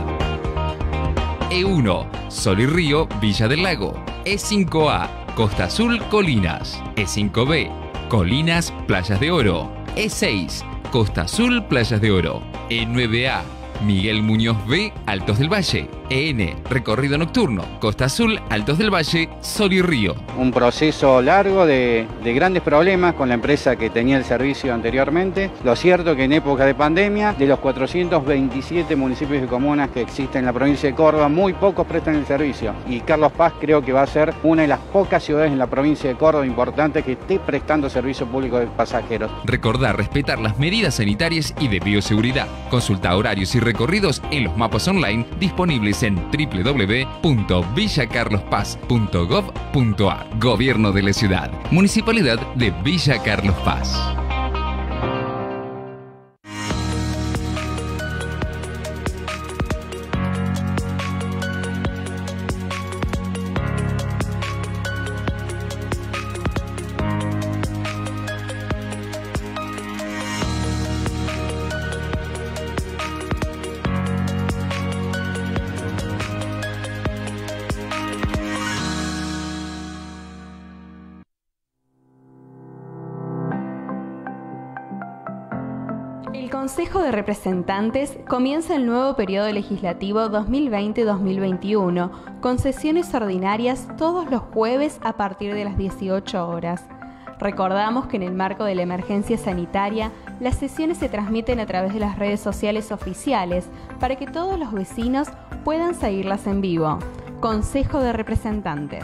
E1, Sol y Río, Villa del Lago. E5A, Costa Azul, Colinas. E5B, Colinas, Playas de Oro. E6, Costa Azul, Playas de Oro. E9A, Miguel Muñoz B, Altos del Valle. EN, recorrido nocturno, Costa Azul, Altos del Valle, Sol y Río. Un proceso largo de grandes problemas con la empresa que tenía el servicio anteriormente. Lo cierto que en época de pandemia, de los 427 municipios y comunas que existen en la provincia de Córdoba, muy pocos prestan el servicio. Y Carlos Paz creo que va a ser una de las pocas ciudades en la provincia de Córdoba importante que esté prestando servicio público de pasajeros. Recordar respetar las medidas sanitarias y de bioseguridad. Consulta horarios y recorridos en los mapas online disponibles en www.villacarlospaz.gov.ar. Gobierno de la Ciudad. Municipalidad de Villa Carlos Paz. Consejo de Representantes comienza el nuevo periodo legislativo 2020-2021 con sesiones ordinarias todos los jueves a partir de las 18 horas. Recordamos que en el marco de la emergencia sanitaria, las sesiones se transmiten a través de las redes sociales oficiales para que todos los vecinos puedan seguirlas en vivo. Consejo de Representantes.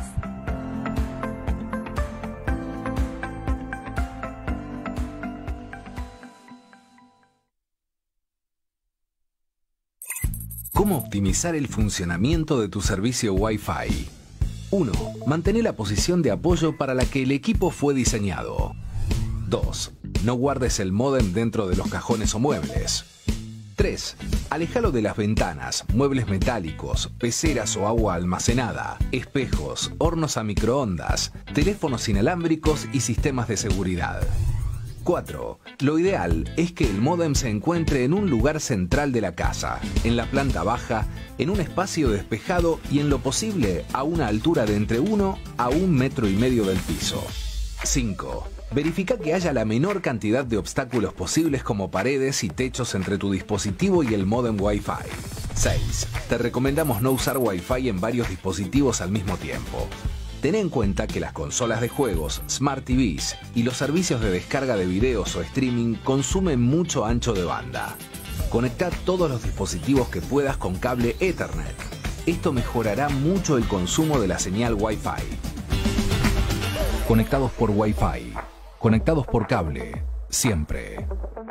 ¿Cómo optimizar el funcionamiento de tu servicio Wi-Fi? 1. Mantén la posición de apoyo para la que el equipo fue diseñado. 2. No guardes el módem dentro de los cajones o muebles. 3. Aléjalo de las ventanas, muebles metálicos, peceras o agua almacenada, espejos, hornos a microondas, teléfonos inalámbricos y sistemas de seguridad. 4. Lo ideal es que el módem se encuentre en un lugar central de la casa, en la planta baja, en un espacio despejado y en lo posible a una altura de entre 1 a 1,5 metros del piso. 5. Verifica que haya la menor cantidad de obstáculos posibles como paredes y techos entre tu dispositivo y el módem Wi-Fi. 6. Te recomendamos no usar Wi-Fi en varios dispositivos al mismo tiempo. Ten en cuenta que las consolas de juegos, Smart TVs y los servicios de descarga de videos o streaming consumen mucho ancho de banda. Conecta todos los dispositivos que puedas con cable Ethernet. Esto mejorará mucho el consumo de la señal Wi-Fi. Conectados por Wi-Fi. Conectados por cable. Siempre.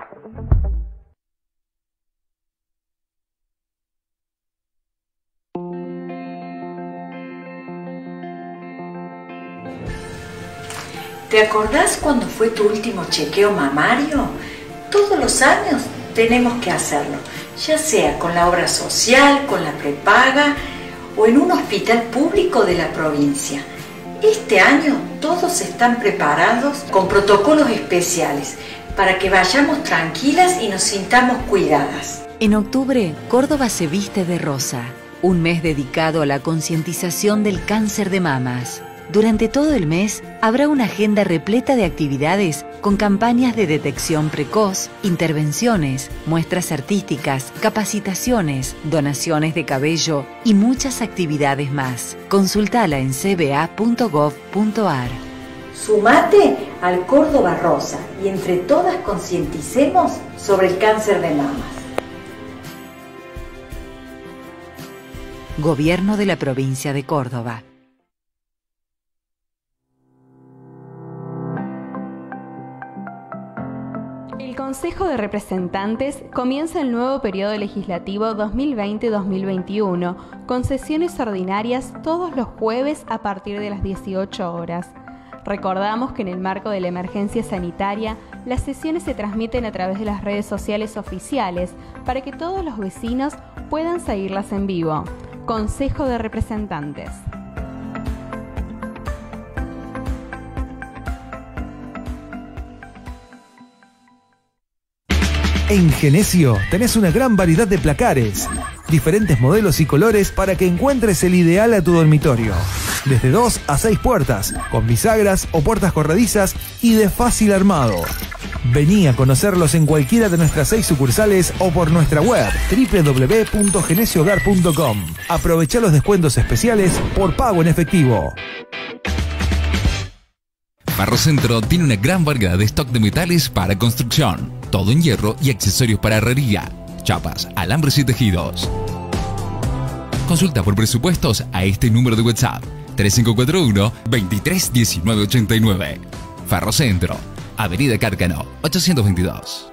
¿Te acordás cuando fue tu último chequeo mamario? Todos los años tenemos que hacerlo, ya sea con la obra social, con la prepaga o en un hospital público de la provincia. Este año todos están preparados con protocolos especiales para que vayamos tranquilas y nos sintamos cuidadas. En octubre, Córdoba se viste de rosa, un mes dedicado a la concientización del cáncer de mamas. Durante todo el mes habrá una agenda repleta de actividades con campañas de detección precoz, intervenciones, muestras artísticas, capacitaciones, donaciones de cabello y muchas actividades más. Consultala en cba.gov.ar. Sumate al Córdoba Rosa y entre todas concienticemos sobre el cáncer de mamas. Gobierno de la Provincia de Córdoba. El Consejo de Representantes comienza el nuevo periodo legislativo 2020-2021 con sesiones ordinarias todos los jueves a partir de las 18 horas. Recordamos que en el marco de la emergencia sanitaria, las sesiones se transmiten a través de las redes sociales oficiales para que todos los vecinos puedan seguirlas en vivo. Consejo de Representantes. En Genesio tenés una gran variedad de placares, diferentes modelos y colores para que encuentres el ideal a tu dormitorio. Desde 2 a 6 puertas, con bisagras o puertas corredizas y de fácil armado. Vení a conocerlos en cualquiera de nuestras 6 sucursales o por nuestra web www.genesiohogar.com. Aprovecha los descuentos especiales por pago en efectivo. Ferrocentro tiene una gran variedad de stock de metales para construcción, todo en hierro y accesorios para herrería, chapas, alambres y tejidos. Consulta por presupuestos a este número de WhatsApp 3541 231989. Ferrocentro, Avenida Cárcano 822.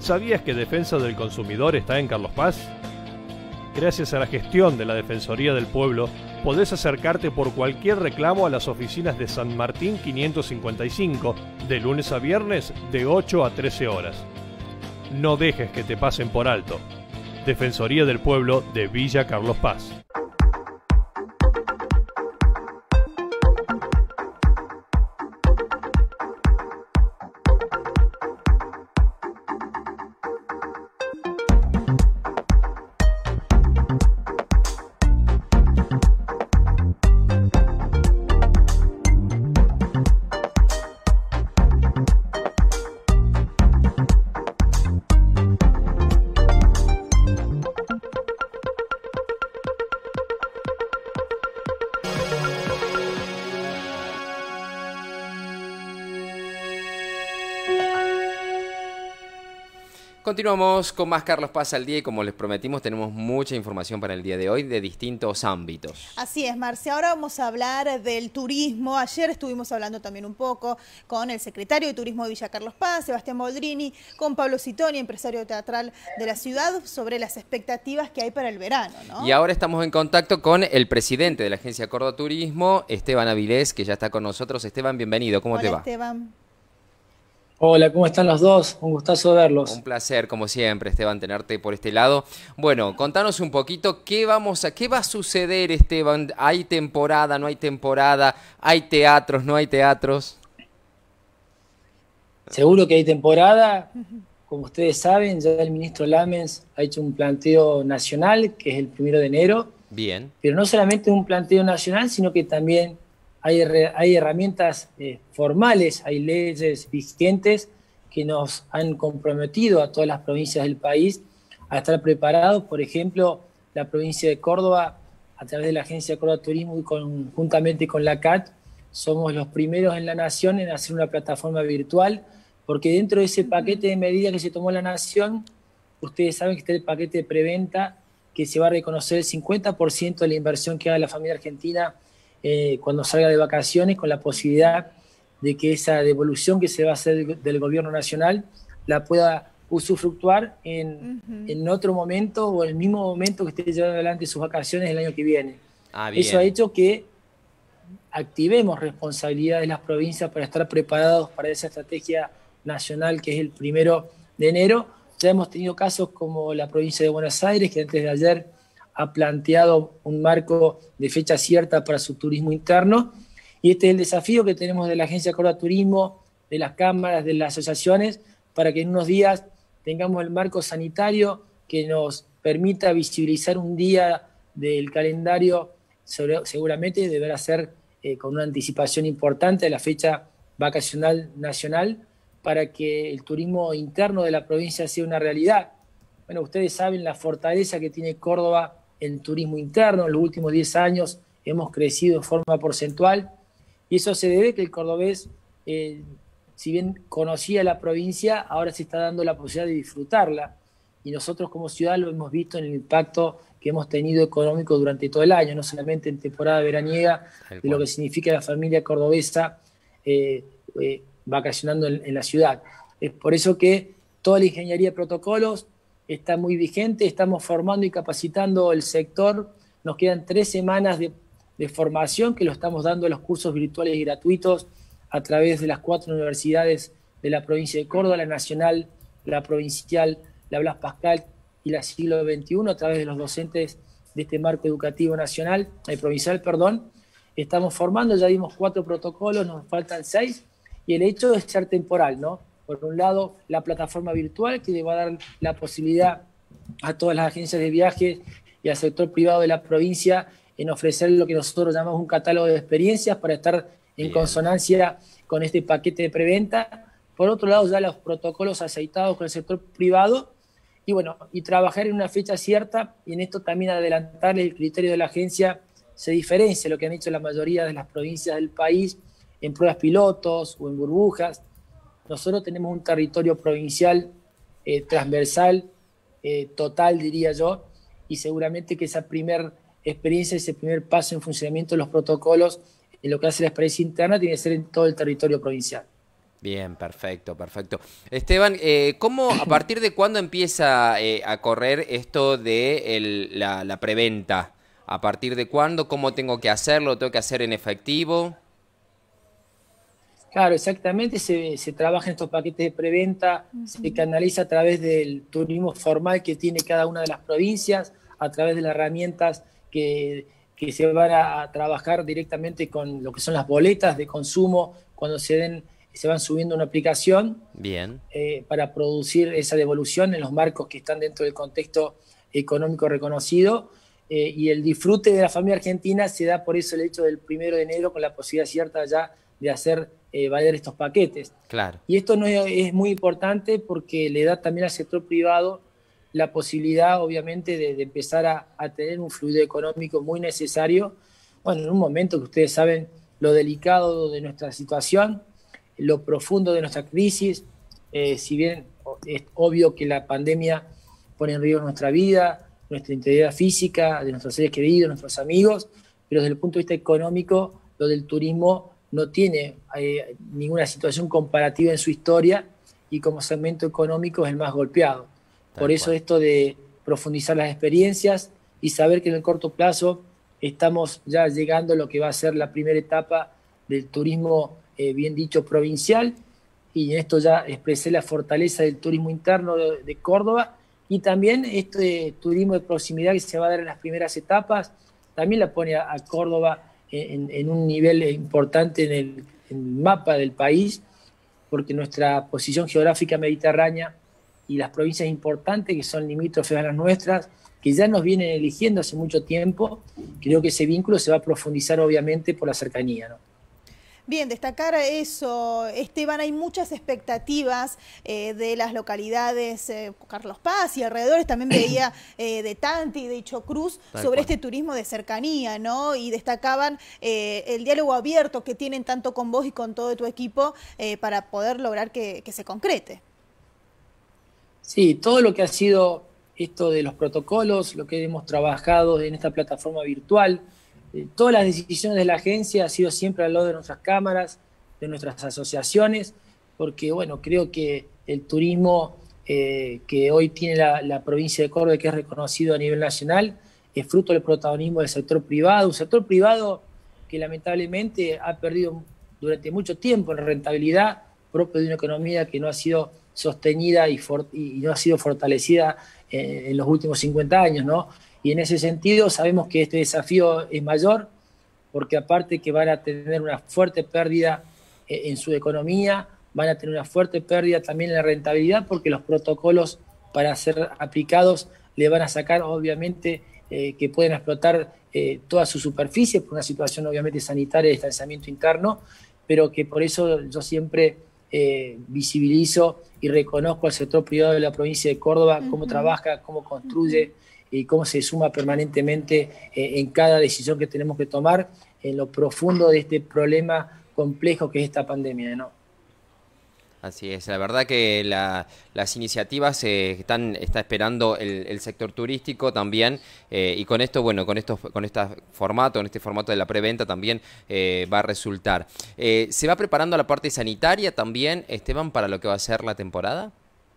¿Sabías que Defensa del Consumidor está en Carlos Paz? Gracias a la gestión de la Defensoría del Pueblo, podés acercarte por cualquier reclamo a las oficinas de San Martín 555, de lunes a viernes de 8 a 13 horas. No dejes que te pasen por alto. Defensoría del Pueblo de Villa Carlos Paz. Continuamos con más Carlos Paz al día y como les prometimos tenemos mucha información para el día de hoy de distintos ámbitos. Así es, Marce. Ahora vamos a hablar del turismo. Ayer estuvimos hablando también un poco con el secretario de Turismo de Villa Carlos Paz, Sebastián Boldrini, con Pablo Citoni, empresario teatral de la ciudad, sobre las expectativas que hay para el verano, ¿no? Y ahora estamos en contacto con el presidente de la agencia Córdoba Turismo, Esteban Avilés, que ya está con nosotros. Esteban, bienvenido. ¿Cómo te va? Esteban. Hola, ¿cómo están los dos? Un gustazo verlos. Un placer, como siempre, Esteban, tenerte por este lado. Bueno, contanos un poquito qué va a suceder, Esteban. ¿Hay temporada, no hay temporada? ¿Hay teatros, no hay teatros? Seguro que hay temporada. Como ustedes saben, ya el ministro Lamens ha hecho un planteo nacional, que es el 1 de enero. Bien. Pero no solamente un planteo nacional, sino que también hay herramientas formales, hay leyes vigentes que nos han comprometido a todas las provincias del país a estar preparados. Por ejemplo, la provincia de Córdoba, a través de la Agencia Córdoba Turismo y conjuntamente con la CAT, somos los primeros en la nación en hacer una plataforma virtual, porque dentro de ese paquete de medidas que se tomó la nación, ustedes saben que está el paquete de preventa, que se va a reconocer el 50% de la inversión que haga la familia argentina cuando salga de vacaciones, con la posibilidad de que esa devolución que se va a hacer del gobierno nacional la pueda usufructuar en otro momento o en el mismo momento que esté llevando adelante sus vacaciones el año que viene. Eso ha hecho que activemos responsabilidad de las provincias para estar preparados para esa estrategia nacional que es el 1 de enero. Ya hemos tenido casos como la provincia de Buenos Aires, que antes de ayer ha planteado un marco de fecha cierta para su turismo interno, y este es el desafío que tenemos de la Agencia Córdoba Turismo, de las cámaras, de las asociaciones, para que en unos días tengamos el marco sanitario que nos permita visibilizar un día del calendario, seguramente deberá ser con una anticipación importante de la fecha vacacional nacional, para que el turismo interno de la provincia sea una realidad. Bueno, ustedes saben la fortaleza que tiene Córdoba en turismo interno. En los últimos 10 años hemos crecido en forma porcentual y eso se debe que el cordobés, si bien conocía la provincia, ahora se está dando la posibilidad de disfrutarla, y nosotros como ciudad lo hemos visto en el impacto que hemos tenido económico durante todo el año, no solamente en temporada veraniega, de lo que significa la familia cordobesa vacacionando en la ciudad. Es por eso que toda la ingeniería de protocolos está muy vigente, estamos formando y capacitando el sector. Nos quedan 3 semanas de formación que lo estamos dando en los cursos virtuales y gratuitos a través de las 4 universidades de la provincia de Córdoba, la Nacional, la Provincial, la Blas Pascal y la Siglo XXI, a través de los docentes de este marco educativo nacional, provincial, perdón. Estamos formando, ya dimos 4 protocolos, nos faltan 6, y el hecho es ser temporal, ¿no? Por un lado, la plataforma virtual que le va a dar la posibilidad a todas las agencias de viajes y al sector privado de la provincia en ofrecer lo que nosotros llamamos un catálogo de experiencias para estar en consonancia con este paquete de preventa. Por otro lado, ya los protocolos aceitados con el sector privado y bueno, y trabajar en una fecha cierta, y en esto también adelantarle el criterio de la agencia se diferencia de lo que han hecho la mayoría de las provincias del país en pruebas pilotos o en burbujas. Nosotros tenemos un territorio provincial transversal, total diría yo, y seguramente que esa primera experiencia, ese primer paso en funcionamiento de los protocolos en lo que hace la experiencia interna tiene que ser en todo el territorio provincial. Bien, perfecto, perfecto. Esteban, ¿cómo, a partir de cuándo empieza a correr esto de la preventa? ¿A partir de cuándo? ¿Cómo tengo que hacerlo? ¿Lo tengo que hacer en efectivo? Claro, exactamente, se trabaja en estos paquetes de preventa, se canaliza a través del turismo formal que tiene cada una de las provincias, a través de las herramientas que se van a trabajar directamente con lo que son las boletas de consumo cuando se van subiendo una aplicación. Bien. Para producir esa devolución en los marcos que están dentro del contexto económico reconocido. Y el disfrute de la familia argentina se da por eso el hecho del 1 de enero con la posibilidad cierta ya de hacer valer estos paquetes. Claro. Y esto no es muy importante porque le da también al sector privado la posibilidad, obviamente, de empezar a tener un fluido económico muy necesario. Bueno, en un momento que ustedes saben lo delicado de nuestra situación, lo profundo de nuestra crisis, si bien es obvio que la pandemia pone en riesgo nuestra vida, nuestra integridad física, de nuestros seres queridos, nuestros amigos, pero desde el punto de vista económico, lo del turismo no tiene ninguna situación comparativa en su historia y como segmento económico es el más golpeado. Por eso esto de profundizar las experiencias y saber que en el corto plazo estamos ya llegando a lo que va a ser la primera etapa del turismo, bien dicho, provincial, y en esto ya expresé la fortaleza del turismo interno de Córdoba, y también este turismo de proximidad que se va a dar en las primeras etapas, también la pone a Córdoba en un nivel importante en el mapa del país, porque nuestra posición geográfica mediterránea y las provincias importantes que son limítrofes a las nuestras, que ya nos vienen eligiendo hace mucho tiempo, creo que ese vínculo se va a profundizar obviamente por la cercanía, ¿no? Bien, destacar eso, Esteban, hay muchas expectativas de las localidades Carlos Paz y alrededores, también veía de Tanti, de Chocruz, sobre este turismo de cercanía, ¿no? Y destacaban el diálogo abierto que tienen tanto con vos y con todo tu equipo para poder lograr que se concrete. Sí, todo lo que ha sido esto de los protocolos, lo que hemos trabajado en esta plataforma virtual, todas las decisiones de la agencia han sido siempre al lado de nuestras cámaras, de nuestras asociaciones, porque bueno, creo que el turismo que hoy tiene la provincia de Córdoba, que es reconocido a nivel nacional, es fruto del protagonismo del sector privado, un sector privado que lamentablemente ha perdido durante mucho tiempo en rentabilidad, propio de una economía que no ha sido sostenida y no ha sido fortalecida en los últimos 50 años, ¿no? Y en ese sentido sabemos que este desafío es mayor, porque aparte que van a tener una fuerte pérdida en su economía, van a tener una fuerte pérdida también en la rentabilidad, porque los protocolos para ser aplicados le van a sacar, obviamente, que pueden explotar toda su superficie, por una situación obviamente sanitaria de distanciamiento interno, pero que por eso yo siempre visibilizo y reconozco al sector privado de la provincia de Córdoba, cómo trabaja, cómo construye, y cómo se suma permanentemente en cada decisión que tenemos que tomar en lo profundo de este problema complejo que es esta pandemia, ¿no? Así es, la verdad que las iniciativas está esperando el sector turístico también, y con esto, bueno, con este formato de la preventa también va a resultar. ¿Se va preparando la parte sanitaria también, Esteban, para lo que va a ser la temporada?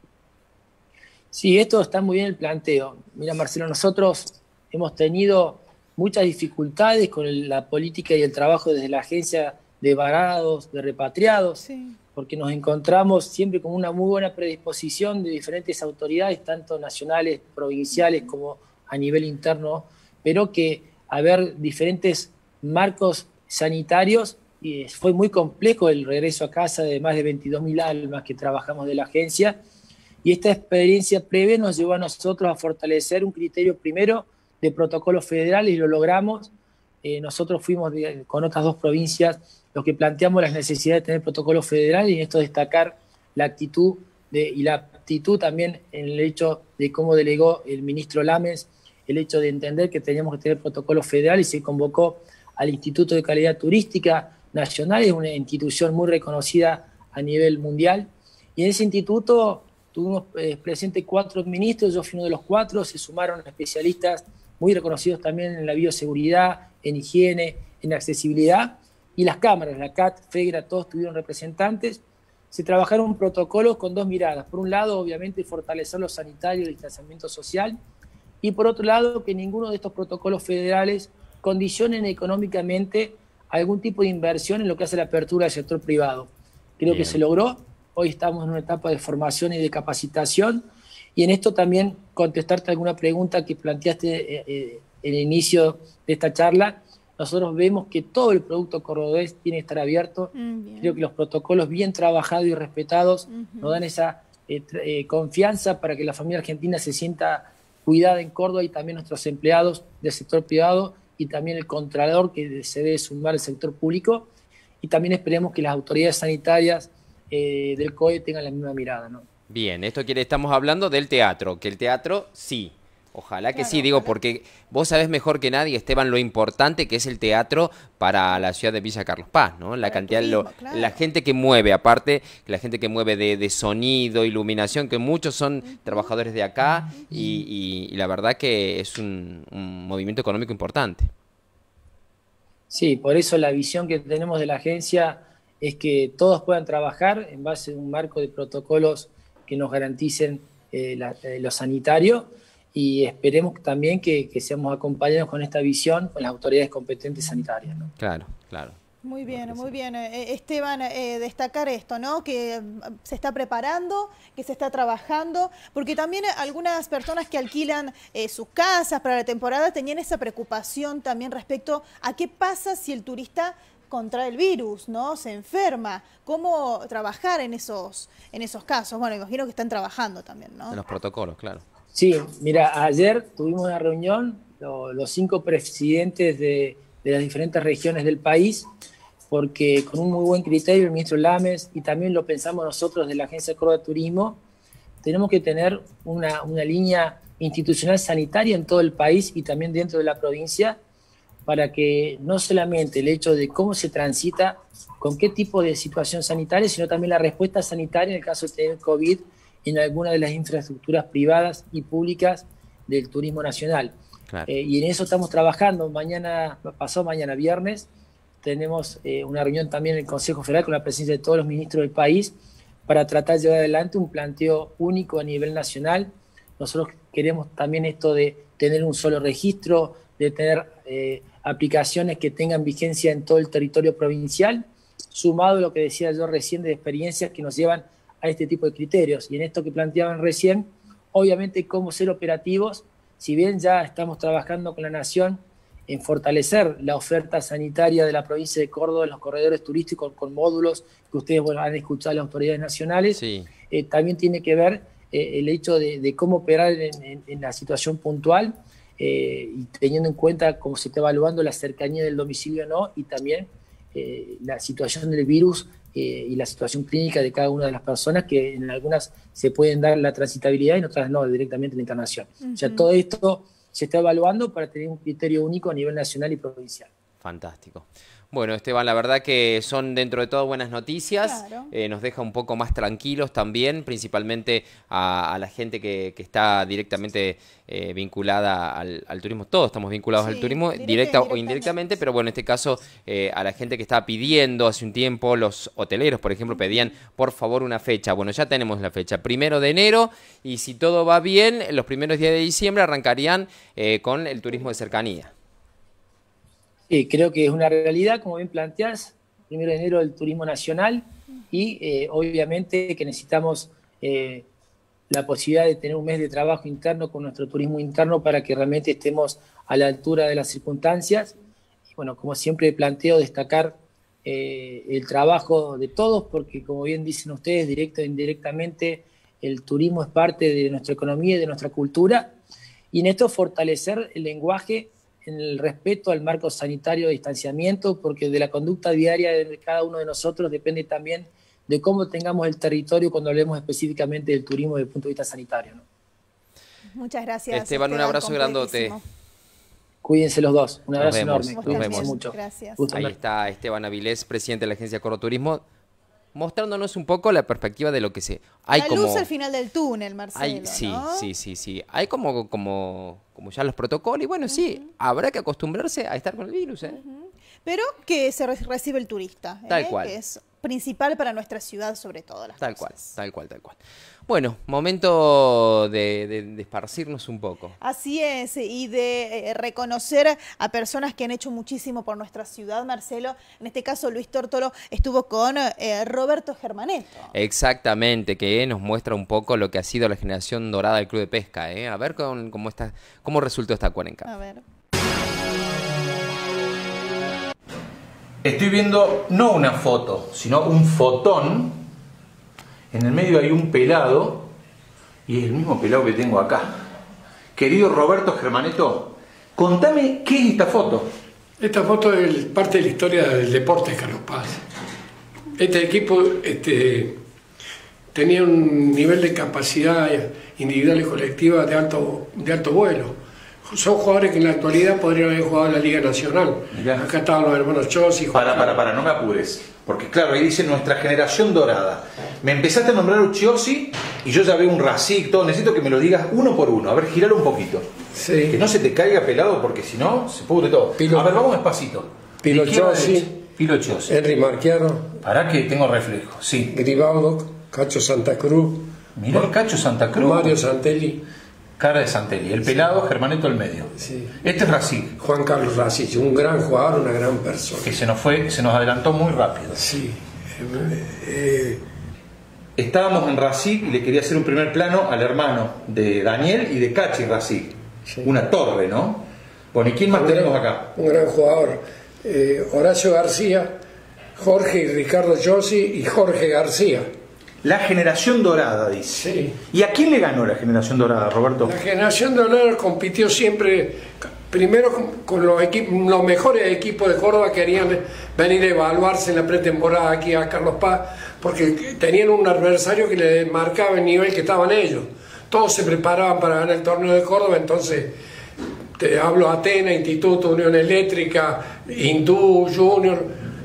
Sí, esto está muy bien el planteo. Mira, Marcelo, nosotros hemos tenido muchas dificultades con la política y el trabajo desde la agencia de varados, de repatriados, sí, porque nos encontramos siempre con una muy buena predisposición de diferentes autoridades, tanto nacionales, provinciales, como a nivel interno, pero que haber diferentes marcos sanitarios, y fue muy complejo el regreso a casa de más de 22.000 almas que trabajamos de la agencia. Y esta experiencia previa nos llevó a nosotros a fortalecer un criterio primero de protocolo federal y lo logramos. Nosotros fuimos con otras dos provincias los que planteamos las necesidades de tener protocolo federal, y en esto destacar la actitud y la aptitud también en el hecho de cómo delegó el ministro Lames, el hecho de entender que teníamos que tener protocolo federal, y se convocó al Instituto de Calidad Turística Nacional, es una institución muy reconocida a nivel mundial, y en ese instituto tuvimos presentes 4 ministros, yo fui uno de los 4, se sumaron especialistas muy reconocidos también en la bioseguridad, en higiene, en accesibilidad, y las cámaras, la CAT, FEGRA, todos tuvieron representantes, se trabajaron protocolos con dos miradas. Por un lado, obviamente, fortalecer lo sanitario y el distanciamiento social, y por otro lado, que ninguno de estos protocolos federales condicionen económicamente algún tipo de inversión en lo que hace la apertura del sector privado. Creo que se logró. Hoy estamos en una etapa de formación y de capacitación, y en esto también contestarte alguna pregunta que planteaste en el inicio de esta charla. Nosotros vemos que todo el producto cordobés tiene que estar abierto. Creo que los protocolos bien trabajados y respetados nos dan esa confianza para que la familia argentina se sienta cuidada en Córdoba, y también nuestros empleados del sector privado y también el contralor que se debe sumar al sector público, y también esperemos que las autoridades sanitarias del COE tengan la misma mirada, ¿no? Bien, estamos hablando del teatro, que el teatro sí. Ojalá que sí, digo, porque vos sabés mejor que nadie, Esteban, lo importante que es el teatro para la ciudad de Villa Carlos Paz, ¿no? La cantidad, la gente que mueve, aparte, la gente que mueve de sonido, iluminación, que muchos son trabajadores de acá, y la verdad que es un movimiento económico importante. Sí, por eso la visión que tenemos de la agencia es que todos puedan trabajar en base a un marco de protocolos que nos garanticen lo sanitario, y esperemos también que seamos acompañados con esta visión con las autoridades competentes sanitarias, ¿no? Claro, claro. Muy bien, muy bien. Esteban, destacar esto, ¿no? Que se está preparando, que se está trabajando, porque también algunas personas que alquilan sus casas para la temporada tenían esa preocupación también respecto a qué pasa si el turista contrae el virus, ¿no? Se enferma. ¿Cómo trabajar en esos casos? Bueno, imagino que están trabajando también, ¿no? En los protocolos, claro. Sí, mira, ayer tuvimos una reunión, los 5 presidentes de las diferentes regiones del país, porque con un muy buen criterio el ministro Lames, y también lo pensamos nosotros de la Agencia de Córdoba de Turismo, tenemos que tener una línea institucional sanitaria en todo el país y también dentro de la provincia, para que no solamente el hecho de cómo se transita, con qué tipo de situación sanitaria, sino también la respuesta sanitaria en el caso de tener COVID en alguna de las infraestructuras privadas y públicas del turismo nacional. Claro. Y en eso estamos trabajando. Pasado mañana viernes, tenemos una reunión también en el Consejo Federal con la presencia de todos los ministros del país para tratar de llevar adelante un planteo único a nivel nacional. Nosotros queremos también esto de tener un solo registro, de tener aplicaciones que tengan vigencia en todo el territorio provincial, sumado a lo que decía yo recién de experiencias que nos llevan a este tipo de criterios. Y en esto que planteaban recién, obviamente cómo ser operativos, si bien ya estamos trabajando con la Nación en fortalecer la oferta sanitaria de la provincia de Córdoba en los corredores turísticos con módulos que ustedes han escuchado a las autoridades nacionales, sí. También tiene que ver el hecho de cómo operar en la situación puntual, y teniendo en cuenta cómo se está evaluando la cercanía del domicilio o no, y también la situación del virus y la situación clínica de cada una de las personas, que en algunas se pueden dar la transitabilidad y en otras no, directamente en la internación. O sea, todo esto se está evaluando para tener un criterio único a nivel nacional y provincial. Fantástico. Bueno, Esteban, la verdad que son dentro de todo buenas noticias, claro. Nos deja un poco más tranquilos también, principalmente a la gente que está directamente vinculada al turismo. Todos estamos vinculados al turismo, directa o indirectamente, pero bueno, en este caso a la gente que estaba pidiendo hace un tiempo, los hoteleros, por ejemplo, pedían por favor una fecha. Bueno, ya tenemos la fecha, 1 de enero, y si todo va bien, los primeros días de diciembre arrancarían con el turismo de cercanía. Sí, creo que es una realidad, como bien planteás, 1 de enero el turismo nacional, y obviamente que necesitamos la posibilidad de tener un mes de trabajo interno con nuestro turismo interno para que realmente estemos a la altura de las circunstancias. Y bueno, como siempre planteo destacar el trabajo de todos, porque como bien dicen ustedes, directo e indirectamente, el turismo es parte de nuestra economía y de nuestra cultura, y en esto fortalecer el lenguaje en el respeto al marco sanitario de distanciamiento, porque de la conducta diaria de cada uno de nosotros depende también de cómo tengamos el territorio cuando hablemos específicamente del turismo desde el punto de vista sanitario, ¿no? Muchas gracias. Esteban, un abrazo grandote. Cuídense los dos. Un abrazo enorme. Nos vemos mucho. Gracias. Ahí está Esteban Avilés, presidente de la Agencia Córdoba Turismo, mostrándonos un poco la perspectiva de lo que se... Hay la luz al final del túnel, Marcelo, sí, ¿no? Sí. Hay como ya los protocolos, y bueno, sí, habrá que acostumbrarse a estar con el virus, ¿eh? Pero que se recibe el turista, Tal cual. Que es principal para nuestra ciudad, sobre todo. Tal cual. Bueno, momento de esparcirnos un poco. Así es, y de reconocer a personas que han hecho muchísimo por nuestra ciudad, Marcelo. En este caso, Luis Tórtolo estuvo con Roberto Germaneto. Exactamente, que nos muestra un poco lo que ha sido la generación dorada del Club de Pesca. A ver cómo resultó esta cuarenca. A ver. Estoy viendo no una foto, sino un fotón. En el medio hay un pelado, y es el mismo pelado que tengo acá. Querido Roberto Germaneto, contame qué es esta foto. Esta foto es parte de la historia del deporte de Carlos Paz. Este equipo tenía un nivel de capacidad individual y colectiva de alto vuelo. Son jugadores que en la actualidad podrían haber jugado en la Liga Nacional. Mirá. Acá estaban los hermanos Chossi. Para, no me apures. Porque claro, ahí dice nuestra generación dorada. Me empezaste a nombrar un Chossi y yo ya veo un Racing, todo. Necesito que me lo digas uno por uno. A ver, giralo un poquito. Sí. Que no se te caiga pelado porque si no, se pudre todo. A ver, vamos despacito. Pilo Chossi. Henry Marchiaro. Para que tengo reflejo. Sí. Gribaldo, Cacho Santa Cruz. Mirá el Cacho Santa Cruz. Mario Santelli. Cara de Santelli, el pelado, Germaneto el medio. Sí. Este es Racing. Juan Carlos Racing, un gran jugador, una gran persona. Que se nos adelantó muy rápido. Sí. Estábamos en Racing y le quería hacer un primer plano al hermano de Daniel y de Cachi Racing. Sí. Una torre, ¿no? Bueno, ¿y quién más tenemos acá? Un gran jugador. Horacio García, Jorge y Ricardo Chossi y Jorge García. La generación dorada, dice. Sí. ¿Y a quién le ganó la generación dorada, Roberto? La generación dorada compitió siempre, primero con los mejores equipos de Córdoba que querían venir a evaluarse en la pretemporada aquí a Carlos Paz, porque tenían un adversario que le marcaba el nivel que estaban ellos. Todos se preparaban para ganar el torneo de Córdoba, entonces te hablo Atenas, Instituto, Unión Eléctrica, Hindú, Junior,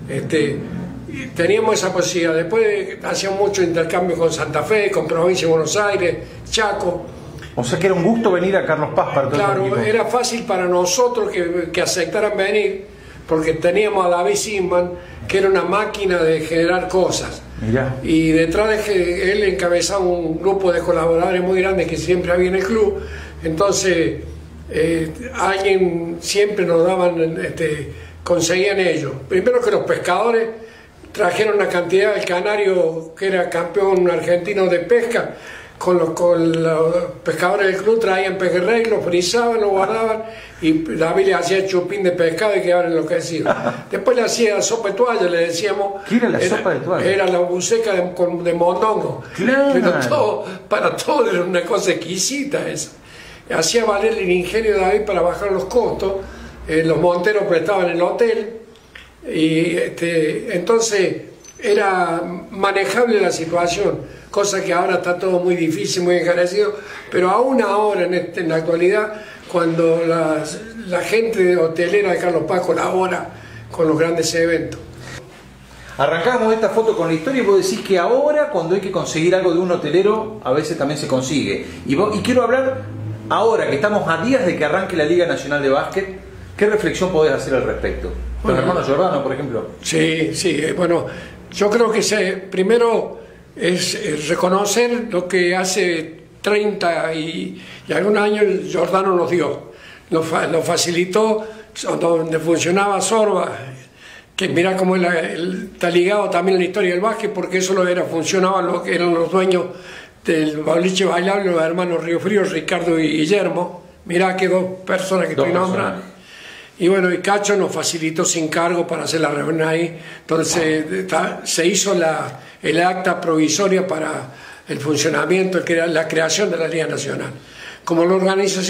teníamos esa posibilidad. Después hacíamos mucho intercambio con Santa Fe, con Provincia de Buenos Aires, Chaco. O sea que era un gusto venir a Carlos Paz para todo el equipo. Claro, era fácil para nosotros que aceptaran venir, porque teníamos a David Simman, que era una máquina de generar cosas. Mirá. Y detrás de que él encabezaba un grupo de colaboradores muy grandes que siempre había en el club. Entonces, alguien siempre nos daban, conseguían ellos. Primero que los pescadores trajeron una cantidad, el canario que era campeón argentino de pesca, con los pescadores del club traían pejerrey, lo frisaban, lo guardaban y David le hacía chupín de pescado y quedaban enloquecidos. Después le hacía sopa de toalla, le decíamos. ¿Qué era la sopa de toalla? Era la buceca de mondongo. Claro. Pero para todo era una cosa exquisita esa. Hacía valer el ingenio de David para bajar los costos. Los monteros prestaban el hotel. Y entonces era manejable la situación, cosa que ahora está todo muy difícil, muy encarecido, pero aún ahora en la actualidad, cuando la gente hotelera de Carlos Paz colabora con los grandes eventos. Arrancamos esta foto con la historia y vos decís que ahora, cuando hay que conseguir algo de un hotelero, a veces también se consigue. Y quiero hablar ahora que estamos a días de que arranque la Liga Nacional de Básquet. ¿Qué reflexión podés hacer al respecto? Los hermanos Giordano, por ejemplo. Sí, bueno, yo creo que primero es reconocer lo que hace 30 y algunos años Giordano nos dio. Lo facilitó donde funcionaba Sorba, que mira cómo está ligado también a la historia del básquet, porque eso funcionaba lo que eran los dueños del boliche bailable, los hermanos Río Frío, Ricardo y Guillermo. Mirá que dos personas que estoy nombrando. Y bueno, y Cacho nos facilitó sin cargo para hacer la reunión ahí. Entonces se hizo el acta provisoria para el funcionamiento, la creación de la Liga Nacional. Como lo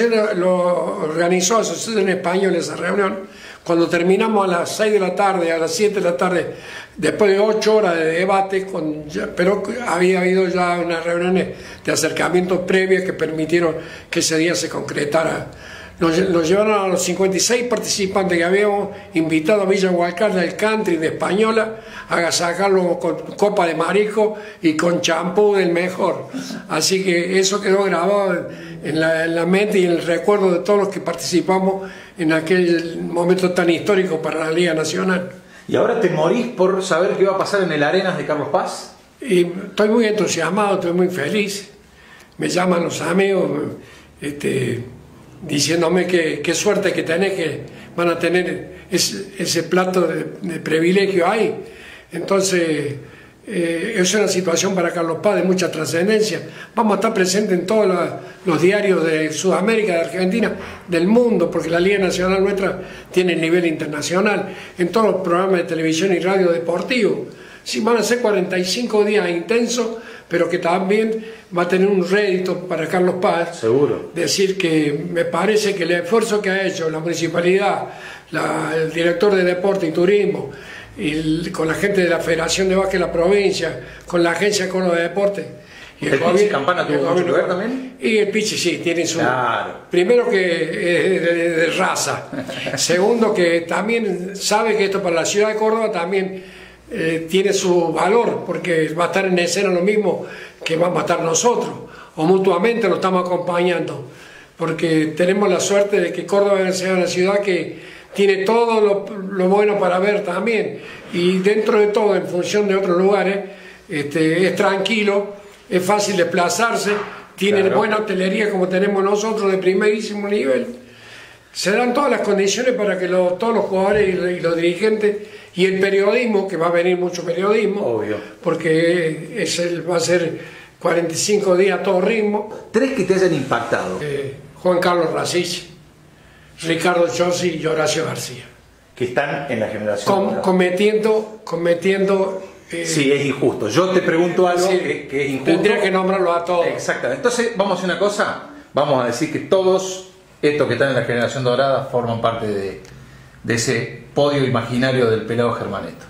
organizó Asociación Española esa reunión, cuando terminamos a las 6 de la tarde, a las 7 de la tarde, después de 8 horas de debate, pero había habido ya unas reuniones de acercamiento previas que permitieron que ese día se concretara. Nos llevaron a los 56 participantes que habíamos invitado a Villa Hualcar del country de Española a agasajarlo con copa de marisco y con champú del mejor. Así que eso quedó grabado en la mente y en el recuerdo de todos los que participamos en aquel momento tan histórico para la Liga Nacional. ¿Y ahora te morís por saber qué va a pasar en el Arenas de Carlos Paz? Y estoy muy entusiasmado, estoy muy feliz. Me llaman los amigos diciéndome que qué suerte que tenés, que van a tener ese plato de privilegio ahí. Entonces, es una situación para Carlos Paz de mucha trascendencia. Vamos a estar presentes en todos los diarios de Sudamérica, de Argentina, del mundo, porque la Liga Nacional nuestra tiene nivel internacional, en todos los programas de televisión y radio deportivo. Sí, van a ser 45 días intensos, pero que también va a tener un rédito para Carlos Paz. Seguro. Decir que me parece que el esfuerzo que ha hecho la municipalidad, el director de Deporte y Turismo, con la gente de la Federación de Básquet de la provincia, con la Agencia Córdoba de Deporte. Y ¿El Pichi Campana tuvo mucho que ver también? Y el Pichi sí, tiene su... Claro. Primero que es de raza. Segundo que también sabe que esto para la ciudad de Córdoba también tiene su valor, porque va a estar en escena lo mismo que vamos a estar nosotros, o mutuamente lo estamos acompañando, porque tenemos la suerte de que Córdoba sea una ciudad que tiene todo lo bueno para ver también, y dentro de todo, en función de otros lugares, es tranquilo, es fácil desplazarse, tiene buena hotelería como tenemos nosotros de primerísimo nivel. Se dan todas las condiciones para que todos los jugadores y los dirigentes y el periodismo, que va a venir mucho periodismo, obvio, porque va a ser 45 días a todo ritmo. ¿Tres que te hayan impactado? Juan Carlos Racich, Ricardo Chossi y Horacio García. Que están en la generación. Cometiendo sí, es injusto. Yo te pregunto algo que es injusto. Tendría que nombrarlo a todos. Exactamente. Entonces, vamos a hacer una cosa. Vamos a decir que todos estos que están en la generación dorada forman parte de ese podio imaginario del pelado Germaneto.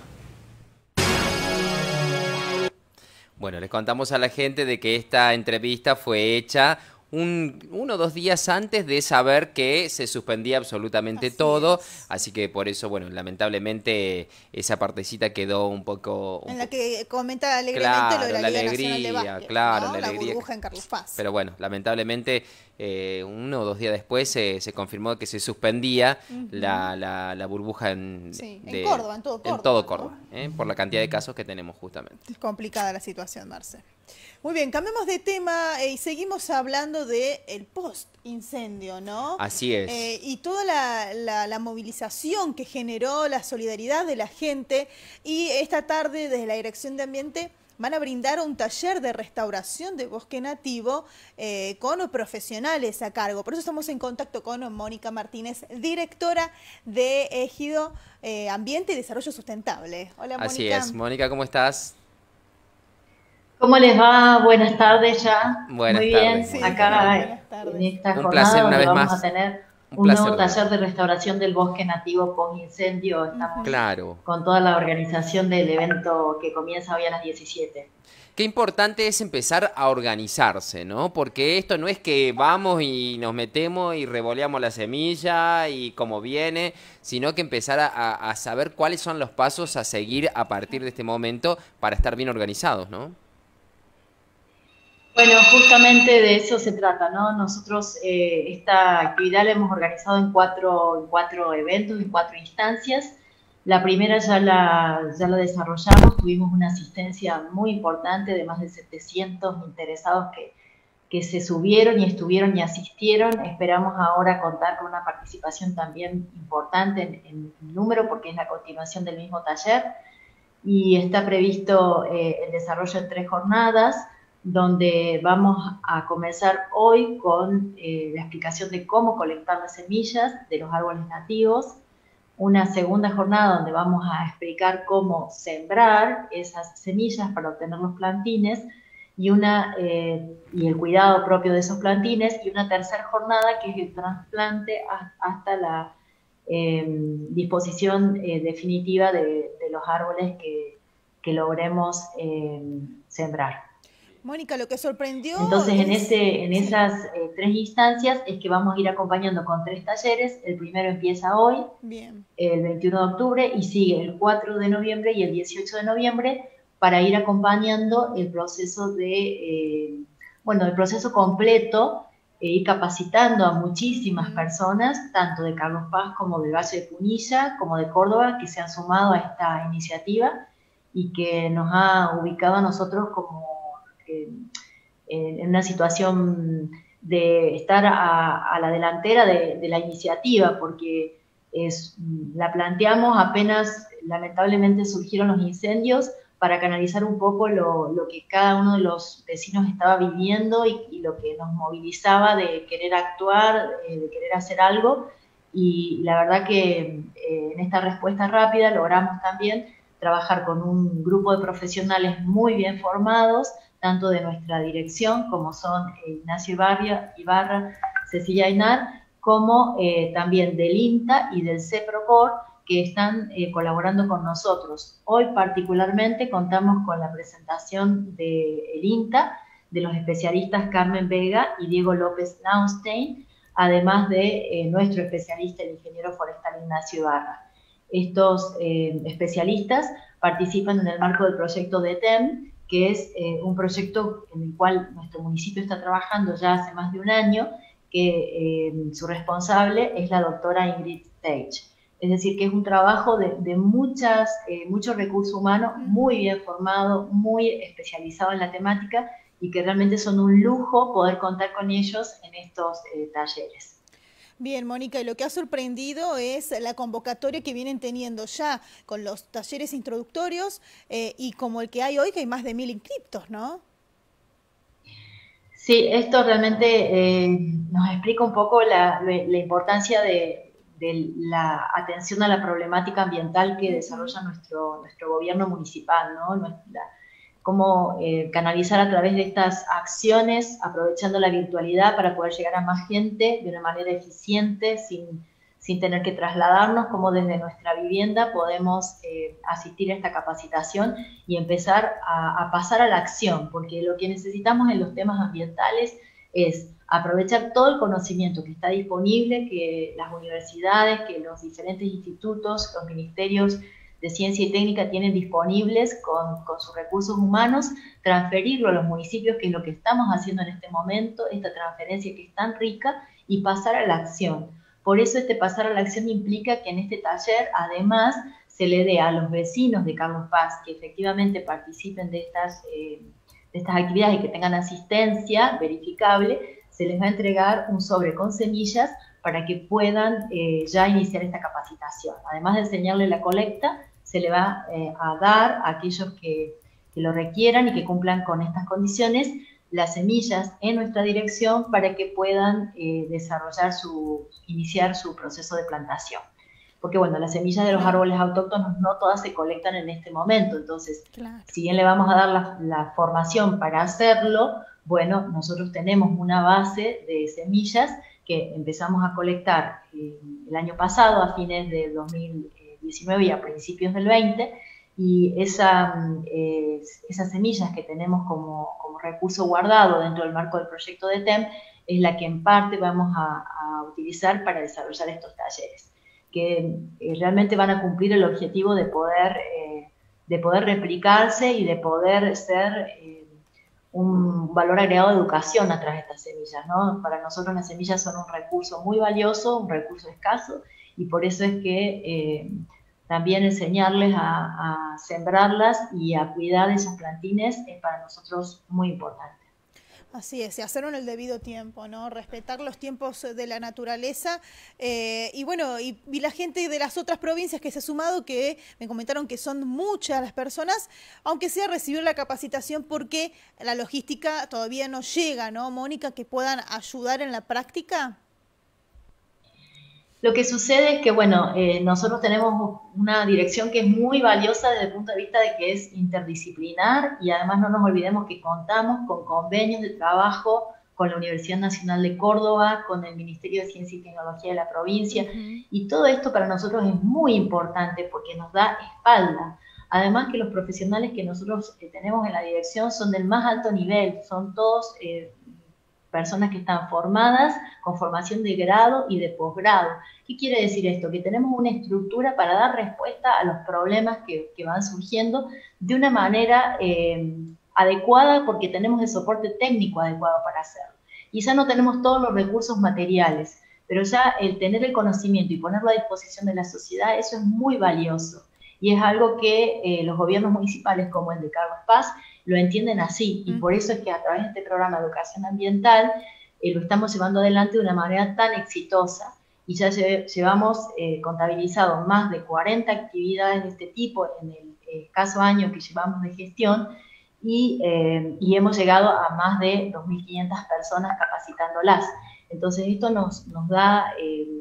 Bueno, les contamos a la gente de que esta entrevista fue hecha 1 o 2 días antes de saber que se suspendía absolutamente todo, así que por eso, bueno, lamentablemente esa partecita quedó un poco... En la que comenta alegremente lo de la Liga Nacional de Básquet, claro, ¿no? la La burbuja en Carlos Paz. Pero bueno, lamentablemente 1 o 2 días después se confirmó que se suspendía la burbuja en Córdoba, en todo Córdoba, ¿no? Por la cantidad de casos que tenemos justamente. Es complicada la situación, Marce. Muy bien, cambiemos de tema y seguimos hablando del post-incendio, ¿no? Así es. Y toda la movilización que generó, la solidaridad de la gente. Y esta tarde, desde la Dirección de Ambiente, van a brindar un taller de restauración de bosque nativo con profesionales a cargo. Por eso estamos en contacto con Mónica Martínez, directora de Ejido Ambiente y Desarrollo Sustentable. Hola, Mónica. Así es. Mónica, ¿cómo estás? ¿Cómo les va? Buenas tardes ya. Buenas Muy tardes. bien, acá en esta Un jornada placer, una donde vez vamos más. a tener Un un nuevo placer. taller de restauración del bosque nativo post-incendio. Estamos Claro. con toda la organización del evento que comienza hoy a las 17. Qué importante es empezar a organizarse, ¿no? Porque esto no es que vamos y nos metemos y revoleamos la semilla y como viene, sino que empezar a saber cuáles son los pasos a seguir a partir de este momento para estar bien organizados, ¿no? Bueno, justamente de eso se trata, ¿no? Nosotros esta actividad la hemos organizado en cuatro eventos, en 4 instancias. La primera ya la desarrollamos, tuvimos una asistencia muy importante de más de 700 interesados que se subieron y estuvieron y asistieron. Esperamos ahora contar con una participación también importante en número, porque es la continuación del mismo taller. Y está previsto el desarrollo en 3 jornadas, donde vamos a comenzar hoy con la explicación de cómo colectar las semillas de los árboles nativos. Una segunda jornada donde vamos a explicar cómo sembrar esas semillas para obtener los plantines y el cuidado propio de esos plantines, y una tercera jornada que es el trasplante hasta la disposición definitiva de los árboles que logremos sembrar. Mónica, lo que sorprendió... Entonces, en esas 3 instancias es que vamos a ir acompañando con 3 talleres. El primero empieza hoy, Bien. el 21 de octubre, y sigue el 4 de noviembre y el 18 de noviembre para ir acompañando el proceso el proceso completo ir capacitando a muchísimas personas, tanto de Carlos Paz como del Valle de Punilla, como de Córdoba, que se han sumado a esta iniciativa y que nos ha ubicado a nosotros como en una situación de estar a la delantera de la iniciativa, porque la planteamos apenas lamentablemente surgieron los incendios, para canalizar un poco lo que cada uno de los vecinos estaba viviendo y lo que nos movilizaba de querer actuar, de querer hacer algo. Y la verdad que en esta respuesta rápida logramos también trabajar con un grupo de profesionales muy bien formados, tanto de nuestra dirección, como son Ignacio Ibarra, Cecilia Aynar, como también del INTA y del CEPROCOR, que están colaborando con nosotros. Hoy particularmente contamos con la presentación del INTA, de los especialistas Carmen Vega y Diego López Naustein, además de nuestro especialista, el ingeniero forestal Ignacio Ibarra. Estos especialistas participan en el marco del proyecto DETEM, que es un proyecto en el cual nuestro municipio está trabajando ya hace más de un año, que su responsable es la doctora Ingrid Teich. Es decir, que es un trabajo de muchos recursos humanos, muy bien formado, muy especializado en la temática y que realmente son un lujo poder contar con ellos en estos talleres. Bien, Mónica, y lo que ha sorprendido es la convocatoria que vienen teniendo ya con los talleres introductorios y como el que hay hoy, que hay más de 1000 inscriptos, ¿no? Sí, esto realmente nos explica un poco la importancia de la atención a la problemática ambiental que desarrolla nuestro gobierno municipal, ¿no? Cómo canalizar a través de estas acciones, aprovechando la virtualidad para poder llegar a más gente de una manera eficiente, sin tener que trasladarnos, cómo desde nuestra vivienda podemos asistir a esta capacitación y empezar a pasar a la acción, porque lo que necesitamos en los temas ambientales es aprovechar todo el conocimiento que está disponible, que las universidades, que los diferentes institutos, los ministerios de ciencia y técnica tienen disponibles con sus recursos humanos, transferirlo a los municipios, que es lo que estamos haciendo en este momento, esta transferencia que es tan rica, y pasar a la acción. Por eso este pasar a la acción implica que en este taller, además, se le dé a los vecinos de Carlos Paz que efectivamente participen de estas actividades y que tengan asistencia verificable, se les va a entregar un sobre con semillas para que puedan ya iniciar esta capacitación. Además de enseñarle la colecta, se le va a dar a aquellos que lo requieran y que cumplan con estas condiciones las semillas en nuestra dirección para que puedan iniciar su proceso de plantación. Porque bueno, las semillas de los árboles autóctonos no todas se colectan en este momento, entonces si bien le vamos a dar la formación para hacerlo, bueno, nosotros tenemos una base de semillas que empezamos a colectar el año pasado, a fines del 2019 y a principios del 20, y esas semillas que tenemos como recurso guardado dentro del marco del proyecto DETEM es la que en parte vamos a utilizar para desarrollar estos talleres, que realmente van a cumplir el objetivo de poder replicarse y de poder ser un valor agregado de educación a través de estas semillas, ¿no? Para nosotros las semillas son un recurso muy valioso, un recurso escaso, y por eso es que también enseñarles a sembrarlas y a cuidar de esos plantines es para nosotros muy importante. Así es, y hacerlo en el debido tiempo, ¿no? Respetar los tiempos de la naturaleza. Y bueno, y la gente de las otras provincias que se ha sumado, que me comentaron que son muchas las personas, aunque sea recibir la capacitación, porque la logística todavía no llega, ¿no, Mónica? Que puedan ayudar en la práctica. Lo que sucede es que, bueno, nosotros tenemos una dirección que es muy valiosa desde el punto de vista de que es interdisciplinar, y además no nos olvidemos que contamos con convenios de trabajo con la Universidad Nacional de Córdoba, con el Ministerio de Ciencia y Tecnología de la provincia, y todo esto para nosotros es muy importante porque nos da espalda. Además que los profesionales que nosotros tenemos en la dirección son del más alto nivel, son todos personas que están formadas con formación de grado y de posgrado. ¿Qué quiere decir esto? Que tenemos una estructura para dar respuesta a los problemas que van surgiendo de una manera adecuada, porque tenemos el soporte técnico adecuado para hacerlo. Quizá no tenemos todos los recursos materiales, pero ya el tener el conocimiento y ponerlo a disposición de la sociedad, eso es muy valioso. Y es algo que los gobiernos municipales, como el de Carlos Paz, lo entienden así. Y por eso es que a través de este programa de educación ambiental lo estamos llevando adelante de una manera tan exitosa. Y ya llevamos contabilizado más de 40 actividades de este tipo en el escaso año que llevamos de gestión, y hemos llegado a más de 2.500 personas capacitándolas. Entonces esto nos da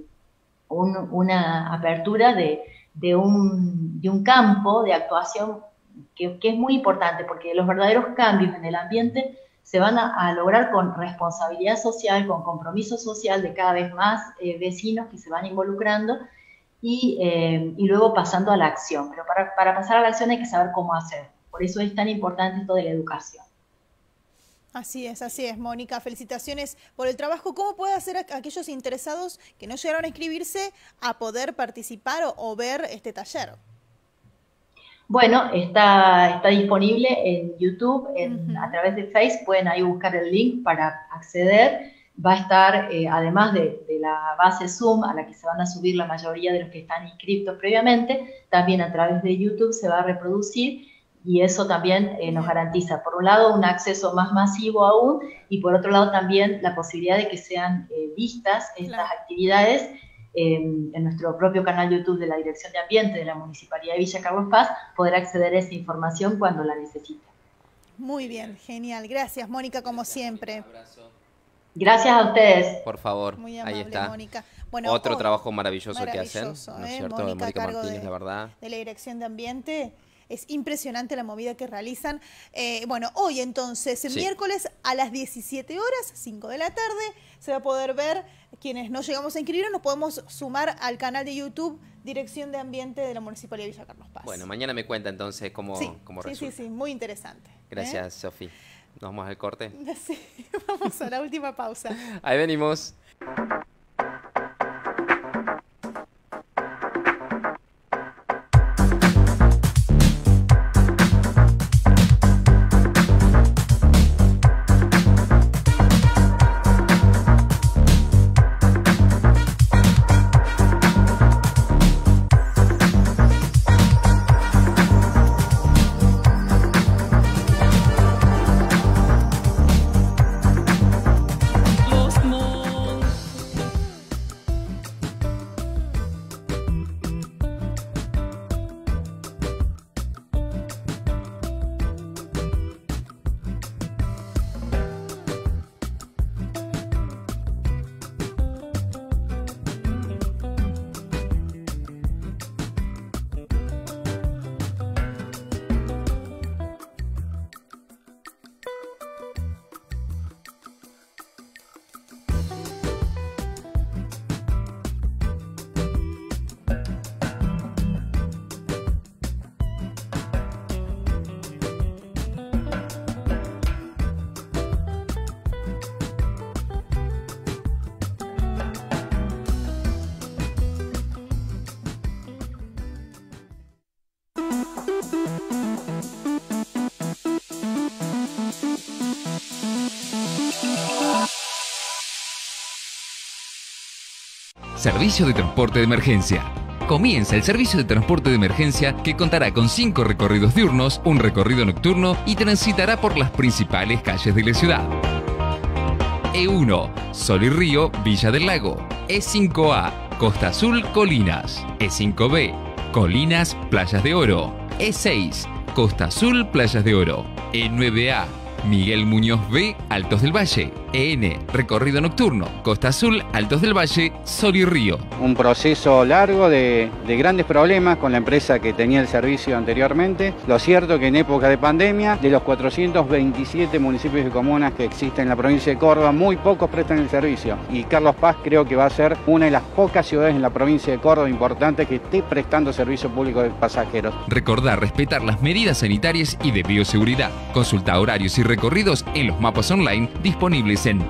una apertura de un campo de actuación que es muy importante, porque los verdaderos cambios en el ambiente se van a lograr con responsabilidad social, con compromiso social de cada vez más vecinos que se van involucrando y luego pasando a la acción. Pero para pasar a la acción hay que saber cómo hacer. Por eso es tan importante esto de la educación. Así es, Mónica. Felicitaciones por el trabajo. ¿Cómo puede hacer a aquellos interesados que no llegaron a inscribirse a poder participar o ver este taller? Bueno, está disponible en YouTube, a través de Facebook, pueden ahí buscar el link para acceder. Va a estar, además de la base Zoom, a la que se van a subir la mayoría de los que están inscritos previamente, también a través de YouTube se va a reproducir, y eso también nos garantiza, por un lado, un acceso más masivo aún, y por otro lado también la posibilidad de que sean vistas estas actividades en nuestro propio canal YouTube de la Dirección de Ambiente de la Municipalidad de Villa Carlos Paz, poder acceder a esa información cuando la necesiten. Muy bien, genial. Gracias, Mónica, como siempre. Gracias a ustedes. Por favor, muy amable, ahí está. Mónica. Bueno, otro trabajo maravilloso que hacen, ¿no es cierto? Mónica Martínez, la verdad. De la Dirección de Ambiente. Es impresionante la movida que realizan. Bueno, hoy entonces, miércoles a las 17 horas, 5 de la tarde, se va a poder ver. Quienes no llegamos a inscribir, nos podemos sumar al canal de YouTube Dirección de Ambiente de la Municipalidad de Villa Carlos Paz. Bueno, mañana me cuenta entonces cómo resulta. Sí, muy interesante. Gracias, Sofi. Nos vamos al corte. Sí, vamos a la última pausa. Ahí venimos. Servicio de transporte de emergencia. Comienza el servicio de transporte de emergencia que contará con 5 recorridos diurnos, un recorrido nocturno y transitará por las principales calles de la ciudad. E1, Sol y Río, Villa del Lago. E5A, Costa Azul, Colinas. E5B, Colinas, Playas de Oro. E6, Costa Azul, Playas de Oro. E9A, Miguel Muñoz B, Altos del Valle. EN, recorrido nocturno, Costa Azul, Altos del Valle, Sol y Río. Un proceso largo de grandes problemas con la empresa que tenía el servicio anteriormente. Lo cierto que en época de pandemia, de los 427 municipios y comunas que existen en la provincia de Córdoba, muy pocos prestan el servicio. Y Carlos Paz creo que va a ser una de las pocas ciudades en la provincia de Córdoba importante que esté prestando servicio público de pasajeros. Recordá respetar las medidas sanitarias y de bioseguridad. Consulta horarios y recorridos en los mapas online disponibles en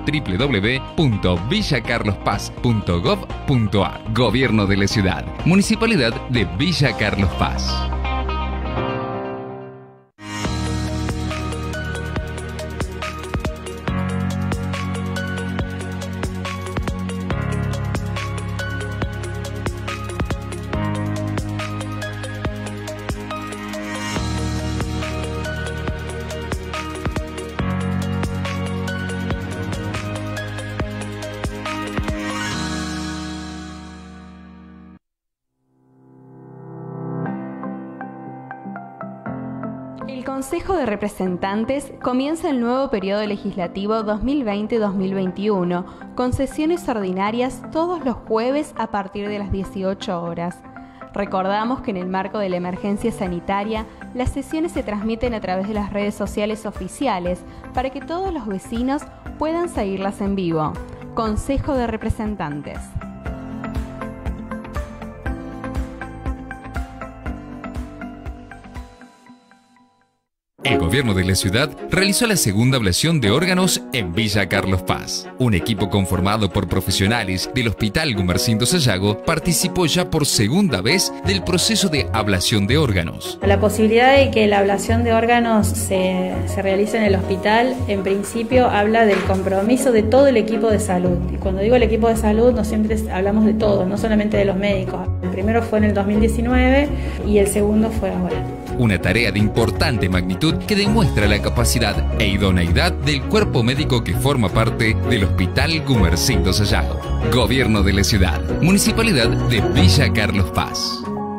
www.villacarlospaz.gov.ar. Gobierno de la Ciudad. Municipalidad de Villa Carlos Paz. Consejo de Representantes comienza el nuevo periodo legislativo 2020-2021 con sesiones ordinarias todos los jueves a partir de las 18 horas. Recordamos que en el marco de la emergencia sanitaria, las sesiones se transmiten a través de las redes sociales oficiales para que todos los vecinos puedan seguirlas en vivo. Consejo de Representantes. El gobierno de la ciudad realizó la segunda ablación de órganos en Villa Carlos Paz. Un equipo conformado por profesionales del Hospital Gumersindo Sayago participó ya por segunda vez del proceso de ablación de órganos. La posibilidad de que la ablación de órganos se realice en el hospital, en principio habla del compromiso de todo el equipo de salud. Y cuando digo el equipo de salud, no siempre hablamos de todos, no solamente de los médicos. El primero fue en el 2019 y el segundo fue ahora. Una tarea de importante magnitud que demuestra la capacidad e idoneidad del cuerpo médico que forma parte del Hospital Gumersindo Sayago. Gobierno de la Ciudad. Municipalidad de Villa Carlos Paz.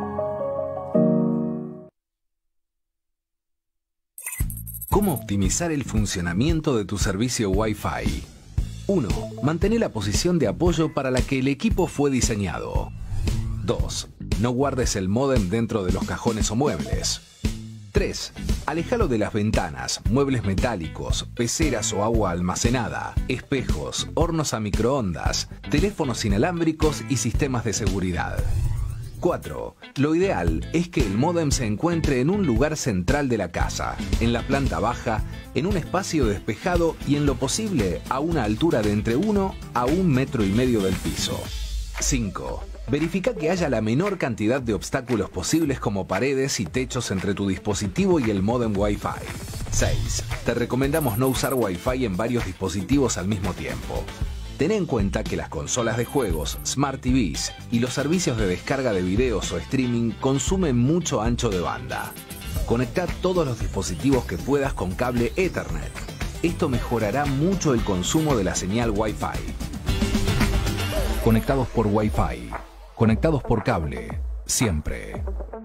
¿Cómo optimizar el funcionamiento de tu servicio Wi-Fi? 1. Mantén la posición de apoyo para la que el equipo fue diseñado. 2. No guardes el módem dentro de los cajones o muebles. 3. Aléjalo de las ventanas, muebles metálicos, peceras o agua almacenada, espejos, hornos a microondas, teléfonos inalámbricos y sistemas de seguridad. 4. Lo ideal es que el módem se encuentre en un lugar central de la casa, en la planta baja, en un espacio despejado y en lo posible a una altura de entre 1 a 1,5 metros del piso. 5. Verifica que haya la menor cantidad de obstáculos posibles como paredes y techos entre tu dispositivo y el módem Wi-Fi. 6. Te recomendamos no usar Wi-Fi en varios dispositivos al mismo tiempo. Ten en cuenta que las consolas de juegos, Smart TVs y los servicios de descarga de videos o streaming consumen mucho ancho de banda. Conecta todos los dispositivos que puedas con cable Ethernet. Esto mejorará mucho el consumo de la señal Wi-Fi. Conectados por Wi-Fi. Conectados por cable. Siempre.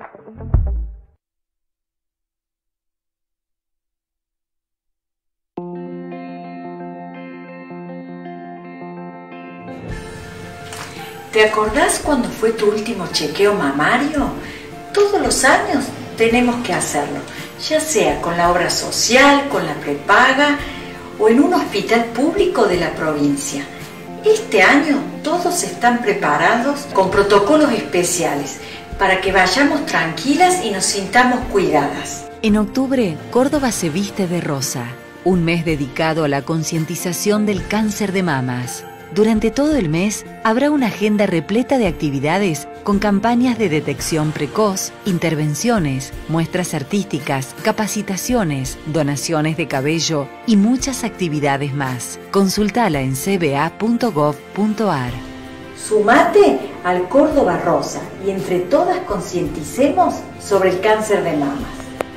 ¿Te acordás cuando fue tu último chequeo mamario? Todos los años tenemos que hacerlo, ya sea con la obra social, con la prepaga o en un hospital público de la provincia. Este año todos están preparados con protocolos especiales para que vayamos tranquilas y nos sintamos cuidadas. En octubre, Córdoba se viste de rosa, un mes dedicado a la concientización del cáncer de mamas. Durante todo el mes habrá una agenda repleta de actividades con campañas de detección precoz, intervenciones, muestras artísticas, capacitaciones, donaciones de cabello y muchas actividades más. Consultala en cba.gov.ar. Sumate al Córdoba Rosa y entre todas concienticemos sobre el cáncer de mamas.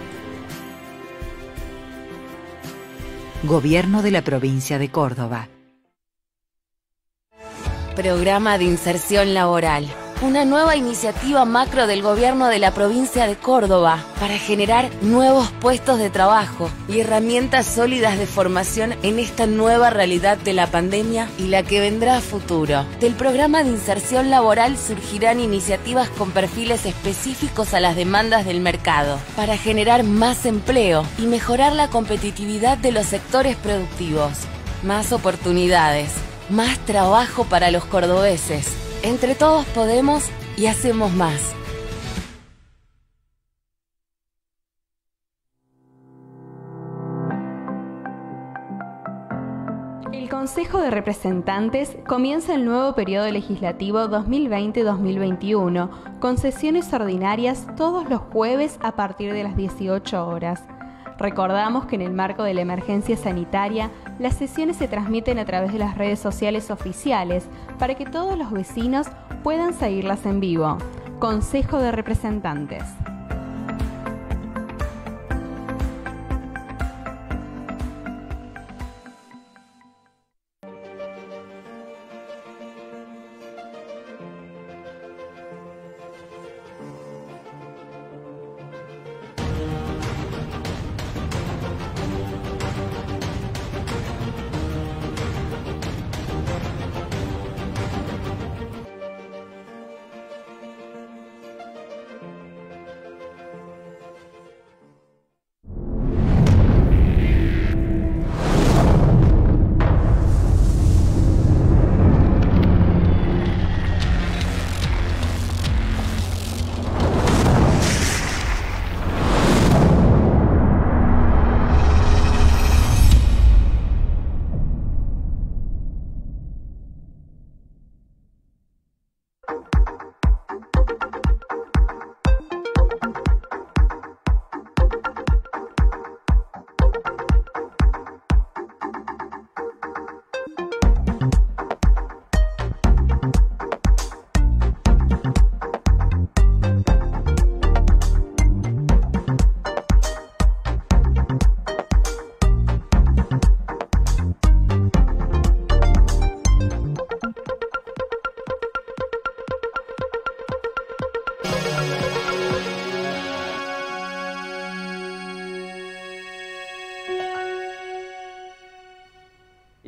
Gobierno de la Provincia de Córdoba. Programa de Inserción Laboral. Una nueva iniciativa macro del Gobierno de la Provincia de Córdoba para generar nuevos puestos de trabajo y herramientas sólidas de formación en esta nueva realidad de la pandemia y la que vendrá a futuro. Del programa de inserción laboral surgirán iniciativas con perfiles específicos a las demandas del mercado para generar más empleo y mejorar la competitividad de los sectores productivos. Más oportunidades, más trabajo para los cordobeses. Entre todos podemos y hacemos más. El Consejo de Representantes comienza el nuevo periodo legislativo 2020-2021 con sesiones ordinarias todos los jueves a partir de las 18 horas. Recordamos que en el marco de la emergencia sanitaria, las sesiones se transmiten a través de las redes sociales oficiales para que todos los vecinos puedan seguirlas en vivo. Consejo de Representantes.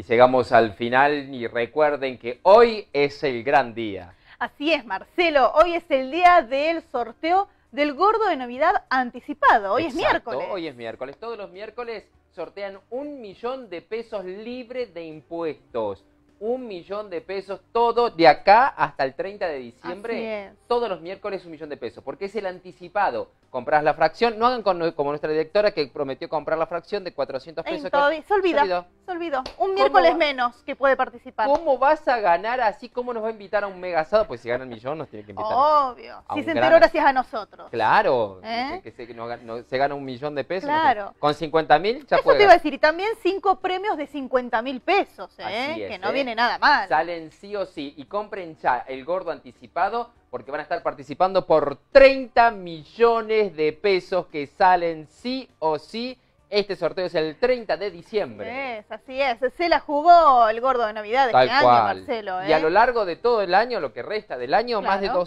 llegamos al final y recuerden que hoy es el gran día. Así es, Marcelo. Hoy es el día del sorteo del gordo de Navidad anticipado. Hoy es miércoles. Hoy es miércoles. Todos los miércoles sortean 1 millón de pesos libre de impuestos. 1 millón de pesos, todo de acá hasta el 30 de diciembre. Todos los miércoles 1 millón de pesos, porque es el anticipado. Comprás la fracción, no hagan como nuestra directora que prometió comprar la fracción de 400 pesos. Se olvidó. Un miércoles menos que puede participar. ¿Cómo vas a ganar así? ¿Cómo nos va a invitar a un mega asado? Pues si gana el millón nos tiene que invitar. Obvio. Si se enteró gracias a nosotros. Claro. Que se gana 1 millón de pesos. Claro. Con 50.000 ya Eso puede. te iba a decir. Y también 5 premios de 50.000 pesos. Que no viene nada mal. Salen sí o sí. Y compren ya el gordo anticipado, porque van a estar participando por 30 millones de pesos que salen sí o sí. Este sorteo es el 30 de diciembre. Así es. Se la jugó el gordo de Navidad este año, Marcelo. Y a lo largo de todo el año, lo que resta del año, más de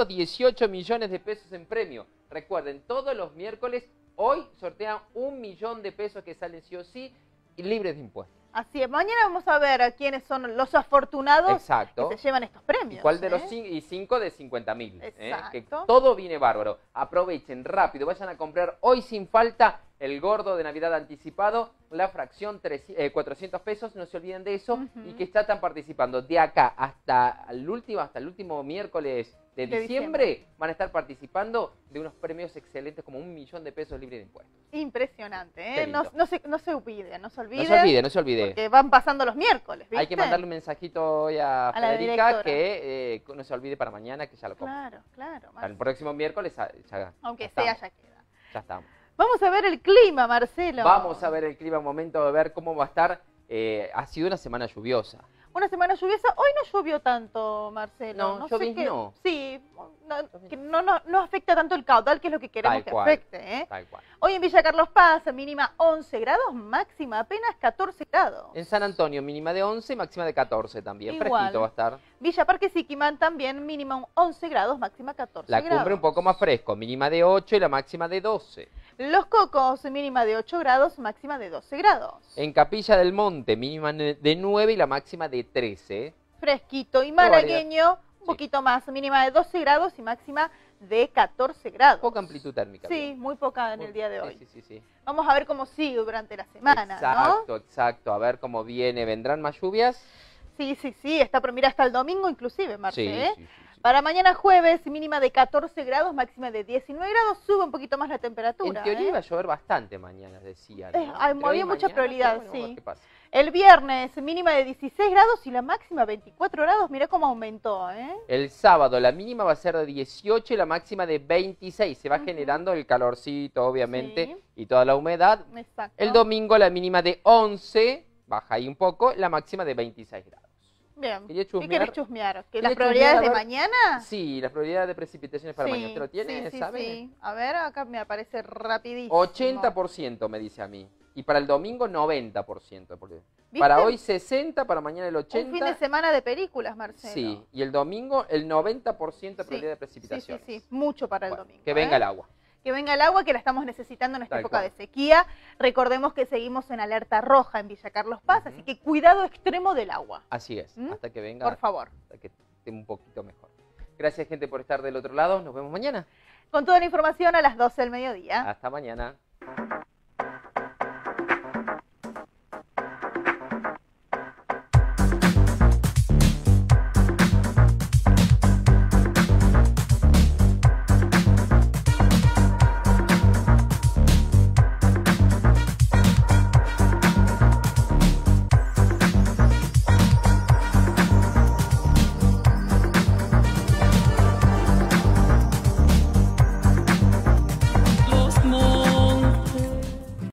218 millones de pesos en premio. Recuerden, todos los miércoles, hoy sortean 1 millón de pesos que salen sí o sí y libres de impuestos. Así es. Mañana vamos a ver a quiénes son los afortunados que se llevan estos premios. ¿Y cuál de los 5 de 50.000? Que todo viene bárbaro. Aprovechen rápido, vayan a comprar hoy sin falta el gordo de Navidad anticipado, la fracción 400 pesos, no se olviden de eso, y que están participando de acá hasta el último miércoles de diciembre, van a estar participando de unos premios excelentes como 1 millón de pesos libres de impuestos. Impresionante, No se olvide. No se olvide. Porque van pasando los miércoles, ¿viste? Hay que mandarle un mensajito hoy a Federica que no se olvide para mañana que ya lo compre. Claro. El próximo miércoles ya aunque sea, ya queda. Ya estamos. Vamos a ver el clima, Marcelo. Vamos a ver el clima, momento de ver cómo va a estar. Ha sido una semana lluviosa. Una semana lluviosa. Hoy no llovió tanto, Marcelo. No sé qué. Sí, no afecta tanto el caudal, que es lo que queremos que afecte. Tal cual. Hoy en Villa Carlos Paz, mínima 11 grados, máxima apenas 14 grados. En San Antonio, mínima de 11, máxima de 14 también. Igual. Fresquito va a estar. Villa Parque Siquimán también, mínima 11 grados, máxima 14 grados. La Cumbre un poco más fresco, mínima de 8 y la máxima de 12. Los Cocos, mínima de 8 grados, máxima de 12 grados. En Capilla del Monte, mínima de 9 y la máxima de 13. Fresquito. Y Malagueño, un poquito más, mínima de 12 grados y máxima de 14 grados. Poca amplitud térmica. Sí, muy poca en el día de hoy. Sí. Vamos a ver cómo sigue durante la semana, Exacto. A ver cómo viene. ¿Vendrán más lluvias? Sí. Mira, hasta el domingo inclusive, Marce, Sí. Para mañana jueves, mínima de 14 grados, máxima de 19 grados, sube un poquito más la temperatura. En teoría iba a llover bastante mañana, decían. Había mucha probabilidad, sí. ¿Qué pasa? El viernes, mínima de 16 grados y la máxima 24 grados. Mirá cómo aumentó, El sábado, la mínima va a ser de 18 y la máxima de 26. Se va generando el calorcito, obviamente, y toda la humedad. Exacto. El domingo, la mínima de 11, baja ahí un poco, la máxima de 26 grados. Bien. ¿Qué querés chusmear? ¿Las probabilidades de mañana? Sí, las probabilidades de precipitaciones para mañana. ¿Te lo tienes, sabes? Sí. A ver, acá me aparece rapidísimo. 80% me dice a mí. Y para el domingo 90%. Porque para hoy 60%, para mañana el 80%. Un fin de semana de películas, Marcelo. Sí, y el domingo el 90% de probabilidad de precipitaciones. Sí, mucho para el domingo. Que venga el agua. Que venga el agua, que la estamos necesitando en esta época de sequía. Recordemos que seguimos en alerta roja en Villa Carlos Paz, así que cuidado extremo del agua. Así es, hasta que venga. Por favor. Hasta que esté un poquito mejor. Gracias, gente, por estar del otro lado. Nos vemos mañana. Con toda la información a las 12 del mediodía. Hasta mañana.